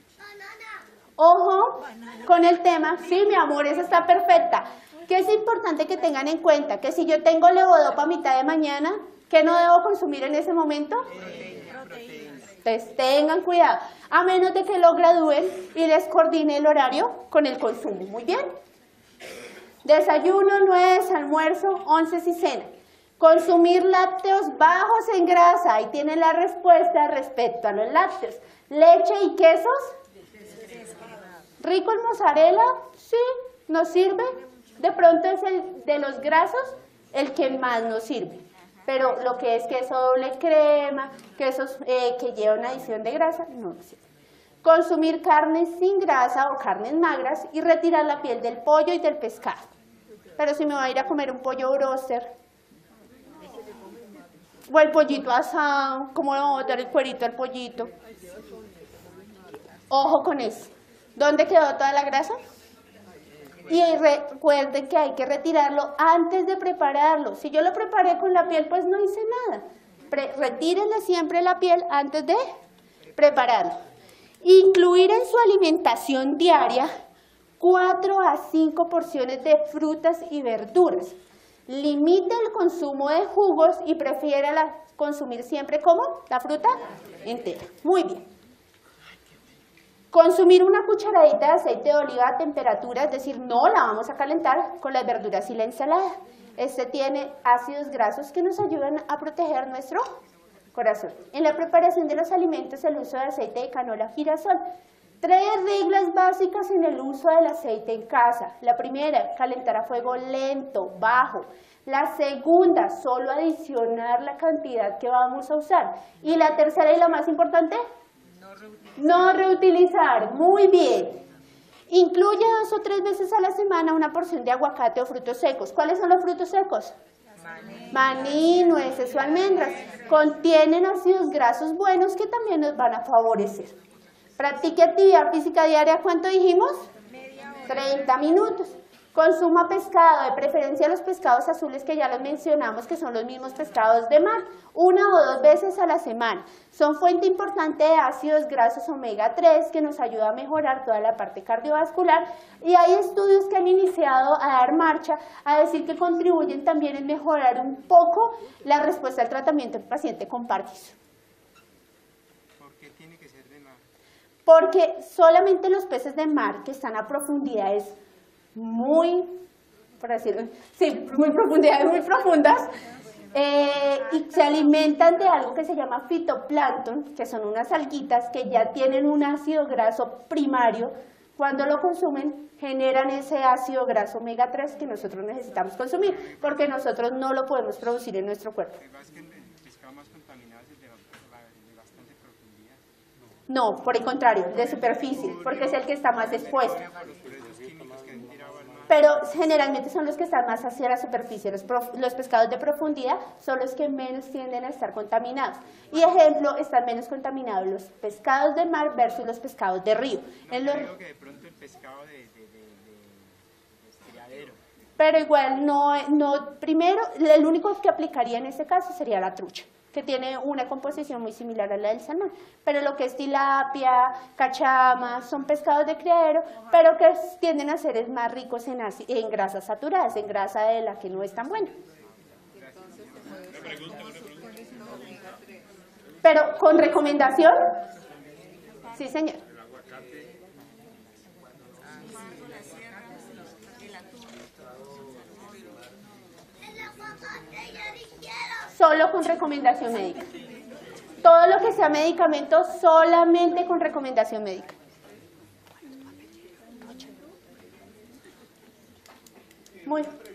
Ojo con el tema, sí mi amor, esa está perfecta. Que es importante que tengan en cuenta que si yo tengo levodopa a mitad de mañana, ¿qué no debo consumir en ese momento? Entonces tengan cuidado, a menos de que lo gradúen y les coordine el horario con el consumo. Muy bien. Desayuno, nueves, almuerzo, onces y cena. Consumir lácteos bajos en grasa, ahí tienen la respuesta respecto a los lácteos. Leche y quesos, rico en mozzarella, sí, nos sirve. De pronto es el de los grasos el que más nos sirve. Pero lo que es queso doble crema, quesos que llevan adición de grasa, no nos sirve. Consumir carnes sin grasa o carnes magras y retirar la piel del pollo y del pescado. Pero si me voy a ir a comer un pollo broster, o el pollito asado, ¿cómo le voy a botar el cuerito al pollito? Ojo con eso. ¿Dónde quedó toda la grasa? Y recuerden que hay que retirarlo antes de prepararlo. Si yo lo preparé con la piel, pues no hice nada. retírenle siempre la piel antes de prepararlo. Incluir en su alimentación diaria 4 a 5 porciones de frutas y verduras. Limite el consumo de jugos y prefiera consumir siempre como la fruta entera. Muy bien. Consumir una cucharadita de aceite de oliva a temperatura, es decir, no la vamos a calentar con las verduras y la ensalada. Este tiene ácidos grasos que nos ayudan a proteger nuestro corazón. En la preparación de los alimentos, el uso de aceite de canola girasol. 3 reglas básicas en el uso del aceite en casa. La primera, calentar a fuego lento, bajo. La segunda, solo adicionar la cantidad que vamos a usar. Y la tercera y la más importante, no reutilizar. Muy bien. Incluye 2 o 3 veces a la semana una porción de aguacate o frutos secos. ¿Cuáles son los frutos secos? Maní, nueces o almendras. Contienen ácidos grasos buenos que también nos van a favorecer. Practique actividad física diaria, ¿cuánto dijimos? 30 minutos. Consuma pescado, de preferencia los pescados azules que ya los mencionamos, que son los mismos pescados de mar, 1 o 2 veces a la semana. Son fuente importante de ácidos grasos omega 3 que nos ayuda a mejorar toda la parte cardiovascular, y hay estudios que han iniciado a dar marcha a decir que contribuyen también en mejorar un poco la respuesta al tratamiento del paciente con Parkinson. ¿Por qué tiene que ser de mar? Porque solamente los peces de mar que están a profundidades muy profundas y se alimentan de algo que se llama fitoplancton, que son unas alguitas que ya tienen un ácido graso primario. Cuando lo consumen, generan ese ácido graso omega 3 que nosotros necesitamos consumir, porque nosotros no lo podemos producir en nuestro cuerpo. El pescado más contaminado es el de bastante profundidad. No, por el contrario, de superficie, porque es el que está más expuesto. Pero generalmente son los que están más hacia la superficie. Los pescados de profundidad son los que menos tienden a estar contaminados. Y ejemplo, están menos contaminados los pescados de mar versus los pescados de río. Creo que de pronto el pescado de estiradero. Pero igual primero, el único que aplicaría en este caso sería la trucha, que tiene una composición muy similar a la del salmón. Pero lo que es tilapia, cachama, son pescados de criadero, pero que tienden a ser más ricos en grasas saturadas, en grasa de la que no es tan buena. Pero con recomendación, sí señor. Solo con recomendación médica. Todo lo que sea medicamento, solamente con recomendación médica. Muy bien.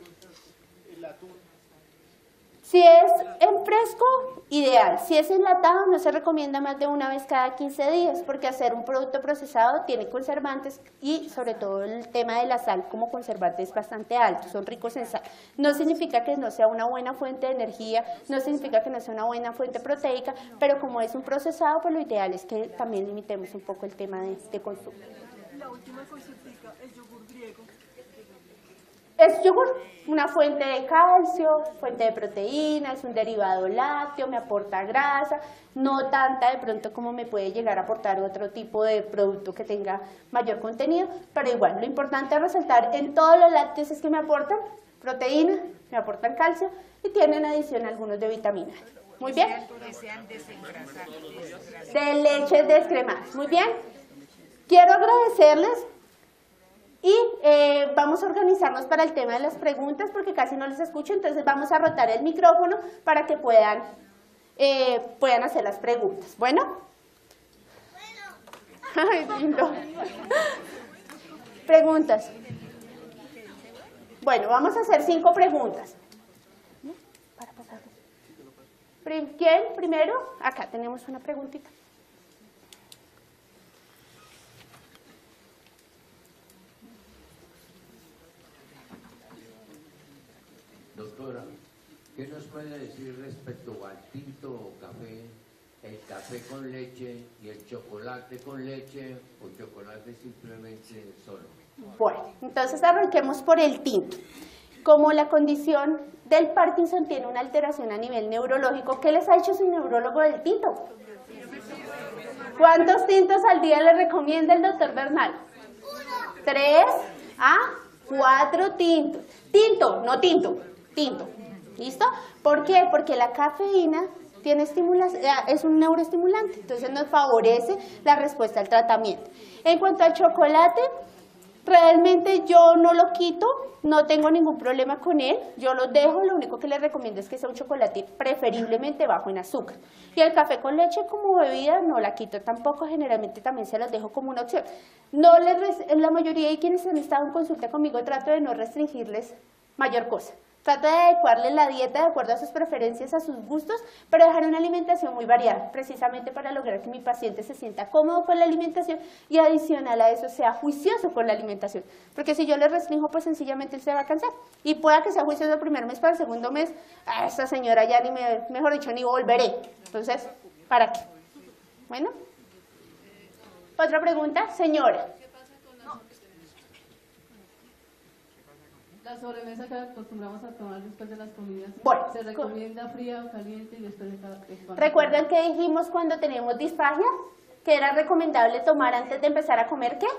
Si es en fresco, ideal. Si es enlatado, no se recomienda más de 1 vez cada 15 días, porque hacer un producto procesado tiene conservantes y sobre todo el tema de la sal como conservante es bastante alto, son ricos en sal. No significa que no sea una buena fuente de energía, no significa que no sea una buena fuente proteica, pero como es un procesado, pues lo ideal es que también limitemos un poco el tema de consumo. La última consultica, el yogur griego. Es yogur, una fuente de calcio, fuente de proteína, es un derivado lácteo, me aporta grasa, no tanta de pronto como me puede llegar a aportar otro tipo de producto que tenga mayor contenido, pero igual, lo importante es resaltar en todos los lácteos es que me aportan proteína, me aportan calcio y tienen adición algunos de vitaminas. Muy bien. De leches descremadas. Muy bien. Quiero agradecerles. Y vamos a organizarnos para el tema de las preguntas porque casi no les escucho, entonces vamos a rotar el micrófono para que puedan hacer las preguntas. ¿Bueno? Ay, lindo. Preguntas. Bueno, vamos a hacer 5 preguntas. ¿Quién primero? Acá tenemos una preguntita. Doctora, ¿qué nos puede decir respecto al tinto o café, el café con leche y el chocolate con leche o chocolate simplemente solo? Bueno, entonces arranquemos por el tinto. como la condición del Parkinson tiene una alteración a nivel neurológico, ¿qué les ha hecho su neurólogo del tinto? ¿Cuántos tintos al día le recomienda el doctor Bernal? 3 a 4 tintos. Tinto, no tinto, tinto. ¿Listo? ¿Por qué? Porque la cafeína tiene es un neuroestimulante, entonces nos favorece la respuesta al tratamiento. En cuanto al chocolate, realmente yo no lo quito, no tengo ningún problema con él, yo lo dejo, lo único que les recomiendo es que sea un chocolate preferiblemente bajo en azúcar. Y el café con leche como bebida no la quito tampoco, generalmente también se las dejo como una opción. La mayoría de quienes han estado en consulta conmigo trato de no restringirles mayor cosa. Trato de adecuarle la dieta de acuerdo a sus preferencias, a sus gustos, pero dejar una alimentación muy variada, precisamente para lograr que mi paciente se sienta cómodo con la alimentación y adicional a eso sea juicioso con la alimentación. Porque si yo le restringo, pues sencillamente él se va a cansar. Y pueda que sea juicioso el primer mes, para el segundo mes, a esta señora ya mejor dicho, ni volveré. Entonces, ¿para qué? Bueno. ¿Otra pregunta? Señora. La sobremesa que acostumbramos a tomar después de las comidas, bueno, ¿se recomienda fría o caliente y después de cada? ¿Recuerdan que dijimos cuando teníamos disfagia? Que era recomendable tomar antes de empezar a comer, ¿qué?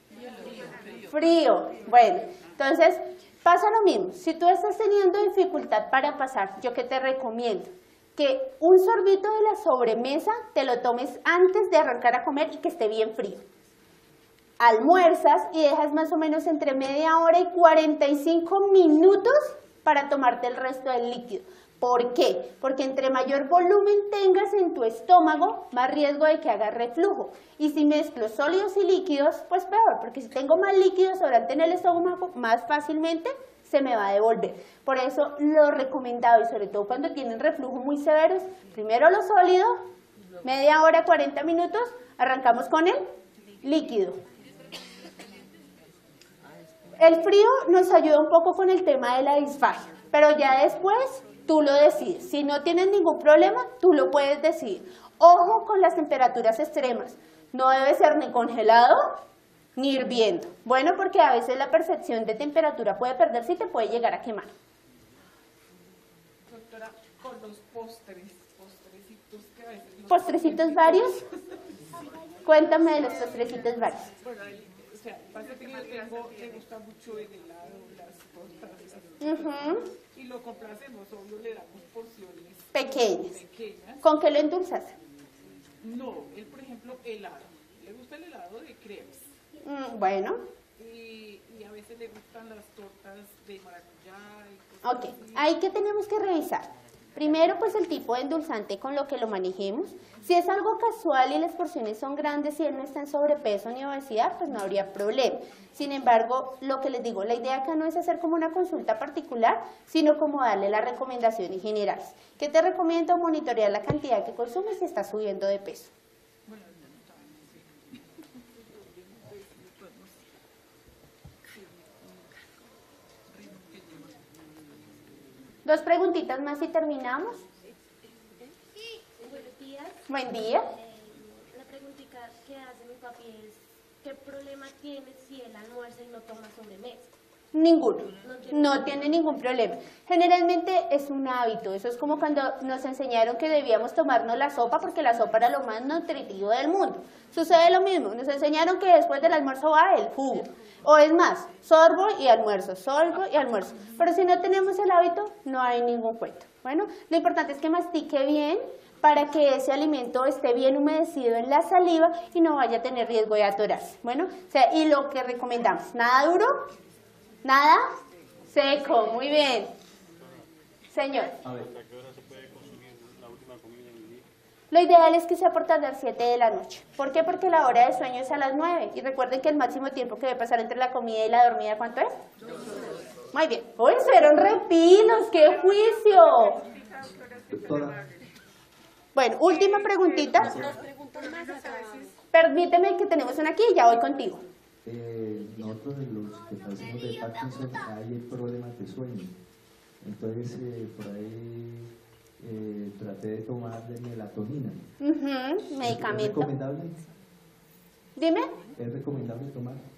Frío. Bueno, entonces pasa lo mismo. Si tú estás teniendo dificultad para pasar, ¿yo qué te recomiendo? Que un sorbito de la sobremesa te lo tomes antes de arrancar a comer y que esté bien frío. Almuerzas y dejas más o menos entre media hora y 45 minutos para tomarte el resto del líquido. ¿Por qué? Porque entre mayor volumen tengas en tu estómago, más riesgo de que haga reflujo. Y si mezclo sólidos y líquidos, pues peor, porque si tengo más líquidos sobrante en el estómago, más fácilmente se me va a devolver. Por eso lo recomendado, y sobre todo cuando tienen reflujo muy severos, primero lo sólido, media hora, 40 minutos, arrancamos con el líquido. El frío nos ayuda un poco con el tema de la disfagia, pero ya después tú lo decides. Si no tienes ningún problema, tú lo puedes decidir. Ojo con las temperaturas extremas. No debe ser ni congelado ni hirviendo. Bueno, porque a veces la percepción de temperatura puede perderse y te puede llegar a quemar. Doctora, con los postrecitos que a veces... ¿Postrecitos varios? Cuéntame de los postrecitos varios. Bueno, o sea, pasa que me gusta mucho el helado, las tortas, y lo complacemos, obvio le damos porciones pequeñas. ¿Con qué lo endulzas? No, él por ejemplo helado, le gusta el helado de crepes. Bueno. Y a veces le gustan las tortas de maracuyá y cosas así. Ahí que tenemos que revisar. Primero, pues el tipo de endulzante con lo que lo manejemos. Si es algo casual y las porciones son grandes y él no está en sobrepeso ni obesidad, pues no habría problema. Sin embargo, lo que les digo, la idea acá no es hacer como una consulta particular, sino como darle las recomendaciones generales. ¿Qué te recomiendo? Monitorear la cantidad que consumes si estás subiendo de peso. Dos preguntitas más y terminamos. Sí, buenos días. Buen día. La preguntita que hace mi papi es, ¿qué problema tiene si él almuerza y no toma sobremesa? Ninguno, no tiene ningún problema. Generalmente es un hábito, eso es como cuando nos enseñaron que debíamos tomarnos la sopa porque la sopa era lo más nutritivo del mundo. Sucede lo mismo, nos enseñaron que después del almuerzo va el jugo. O es más, sorbo y almuerzo. Pero si no tenemos el hábito, no hay ningún cuento. Bueno, lo importante es que mastique bien para que ese alimento esté bien humedecido en la saliva y no vaya a tener riesgo de atorarse. Bueno, y lo que recomendamos, nada duro, nada seco. Muy bien. Señor. ¿Hasta qué hora se puede consumir la última comida en el día? Lo ideal es que sea por tardar 7 de la noche. ¿Por qué? Porque la hora de sueño es a las 9. Y recuerden que el máximo tiempo que debe pasar entre la comida y la dormida, ¿cuánto es? 2 horas. Muy bien. ¡Uy, fueron repilos! ¡Qué juicio! Doctora. Bueno, última preguntita. Permíteme que tenemos una aquí y ya voy contigo. Nosotros los que padecemos de Parkinson hay problemas de sueño. Entonces, por ahí traté de tomar de melatonina. Medicamento. ¿Es recomendable? Dime. ¿Es recomendable tomar?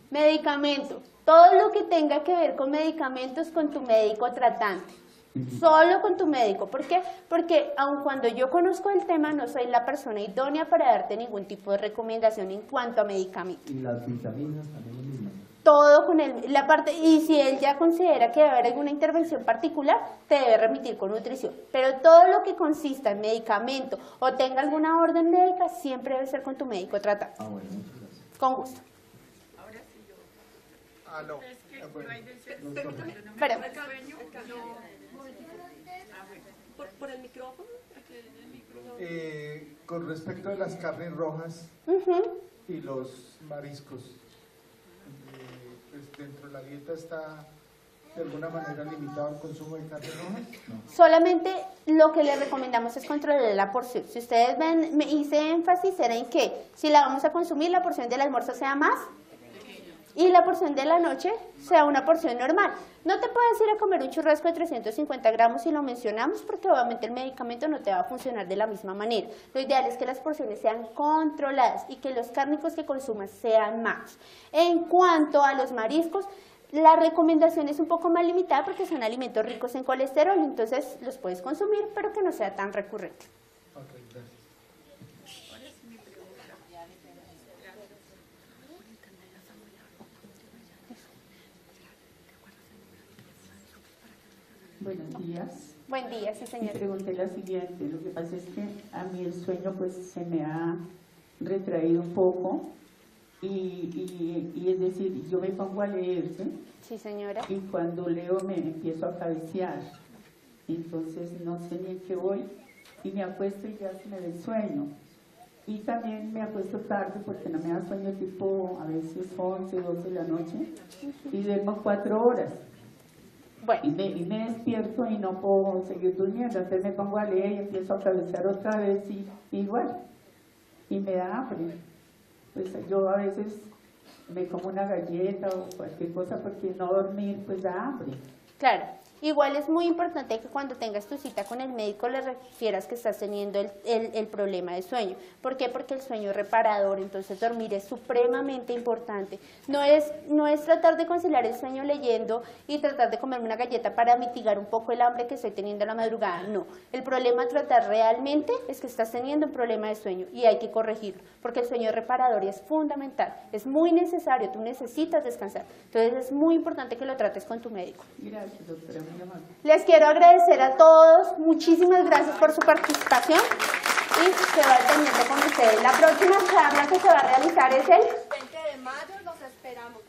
Medicamento. Todo lo que tenga que ver con medicamentos con tu médico tratante. Solo con tu médico. ¿Por qué? Porque aun cuando yo conozco el tema, no soy la persona idónea para darte ningún tipo de recomendación en cuanto a medicamentos. Y las vitaminas también lo mismo. Todo con la parte, y si él ya considera que debe haber alguna intervención particular, te debe remitir con nutrición. Pero todo lo que consista en medicamento o tenga alguna orden médica, siempre debe ser con tu médico tratante. Ah, bueno, muchas gracias. Con gusto. Ahora sí yo. Aló. Es que Bueno, no hay del sueño, doctora. no me Espera. da sueño, no. Por el micrófono. Con respecto a las carnes rojas y los mariscos, pues dentro de la dieta está de alguna manera limitado el consumo de carnes rojas. No. Solamente lo que le recomendamos es controlar la porción. Si ustedes ven, me hice énfasis era en que si la vamos a consumir, la porción del almuerzo sea más y la porción de la noche sea una porción normal. No te puedes ir a comer un churrasco de 350 gramos si lo mencionamos, porque obviamente el medicamento no te va a funcionar de la misma manera. Lo ideal es que las porciones sean controladas y que los cárnicos que consumas sean más. En cuanto a los mariscos, la recomendación es un poco más limitada porque son alimentos ricos en colesterol, entonces los puedes consumir, pero que no sea tan recurrente. Okay, gracias. Buenos días. Buen día, sí señor. Me pregunté la siguiente, lo que pasa es que a mí el sueño pues se me ha retraído un poco y es decir, yo me pongo a leer, ¿sí? Sí señora. Y cuando leo me empiezo a cabecear, entonces no sé ni en qué voy y me acuesto y ya se me da el sueño. Y también me acuesto tarde porque no me da sueño tipo a veces 11, 12 de la noche y duermo 4 horas. Bueno. Y me despierto y no puedo seguir durmiendo, entonces me pongo a leer y empiezo a cabecear otra vez y igual, y me da hambre. Pues yo a veces me como una galleta o cualquier cosa porque no dormir pues da hambre. Claro. Igual es muy importante que cuando tengas tu cita con el médico le refieras que estás teniendo el problema de sueño. ¿Por qué? Porque el sueño es reparador, entonces dormir es supremamente importante. No es tratar de conciliar el sueño leyendo y tratar de comerme una galleta para mitigar un poco el hambre que estoy teniendo a la madrugada, no. El problema a tratar realmente es que estás teniendo un problema de sueño y hay que corregirlo, porque el sueño es reparador y es fundamental, es muy necesario, tú necesitas descansar. Entonces es muy importante que lo trates con tu médico. Gracias, doctora. Les quiero agradecer a todos, muchísimas gracias por su participación y se va teniendo con ustedes. La próxima charla que se va a realizar es el 20 de mayo, los esperamos.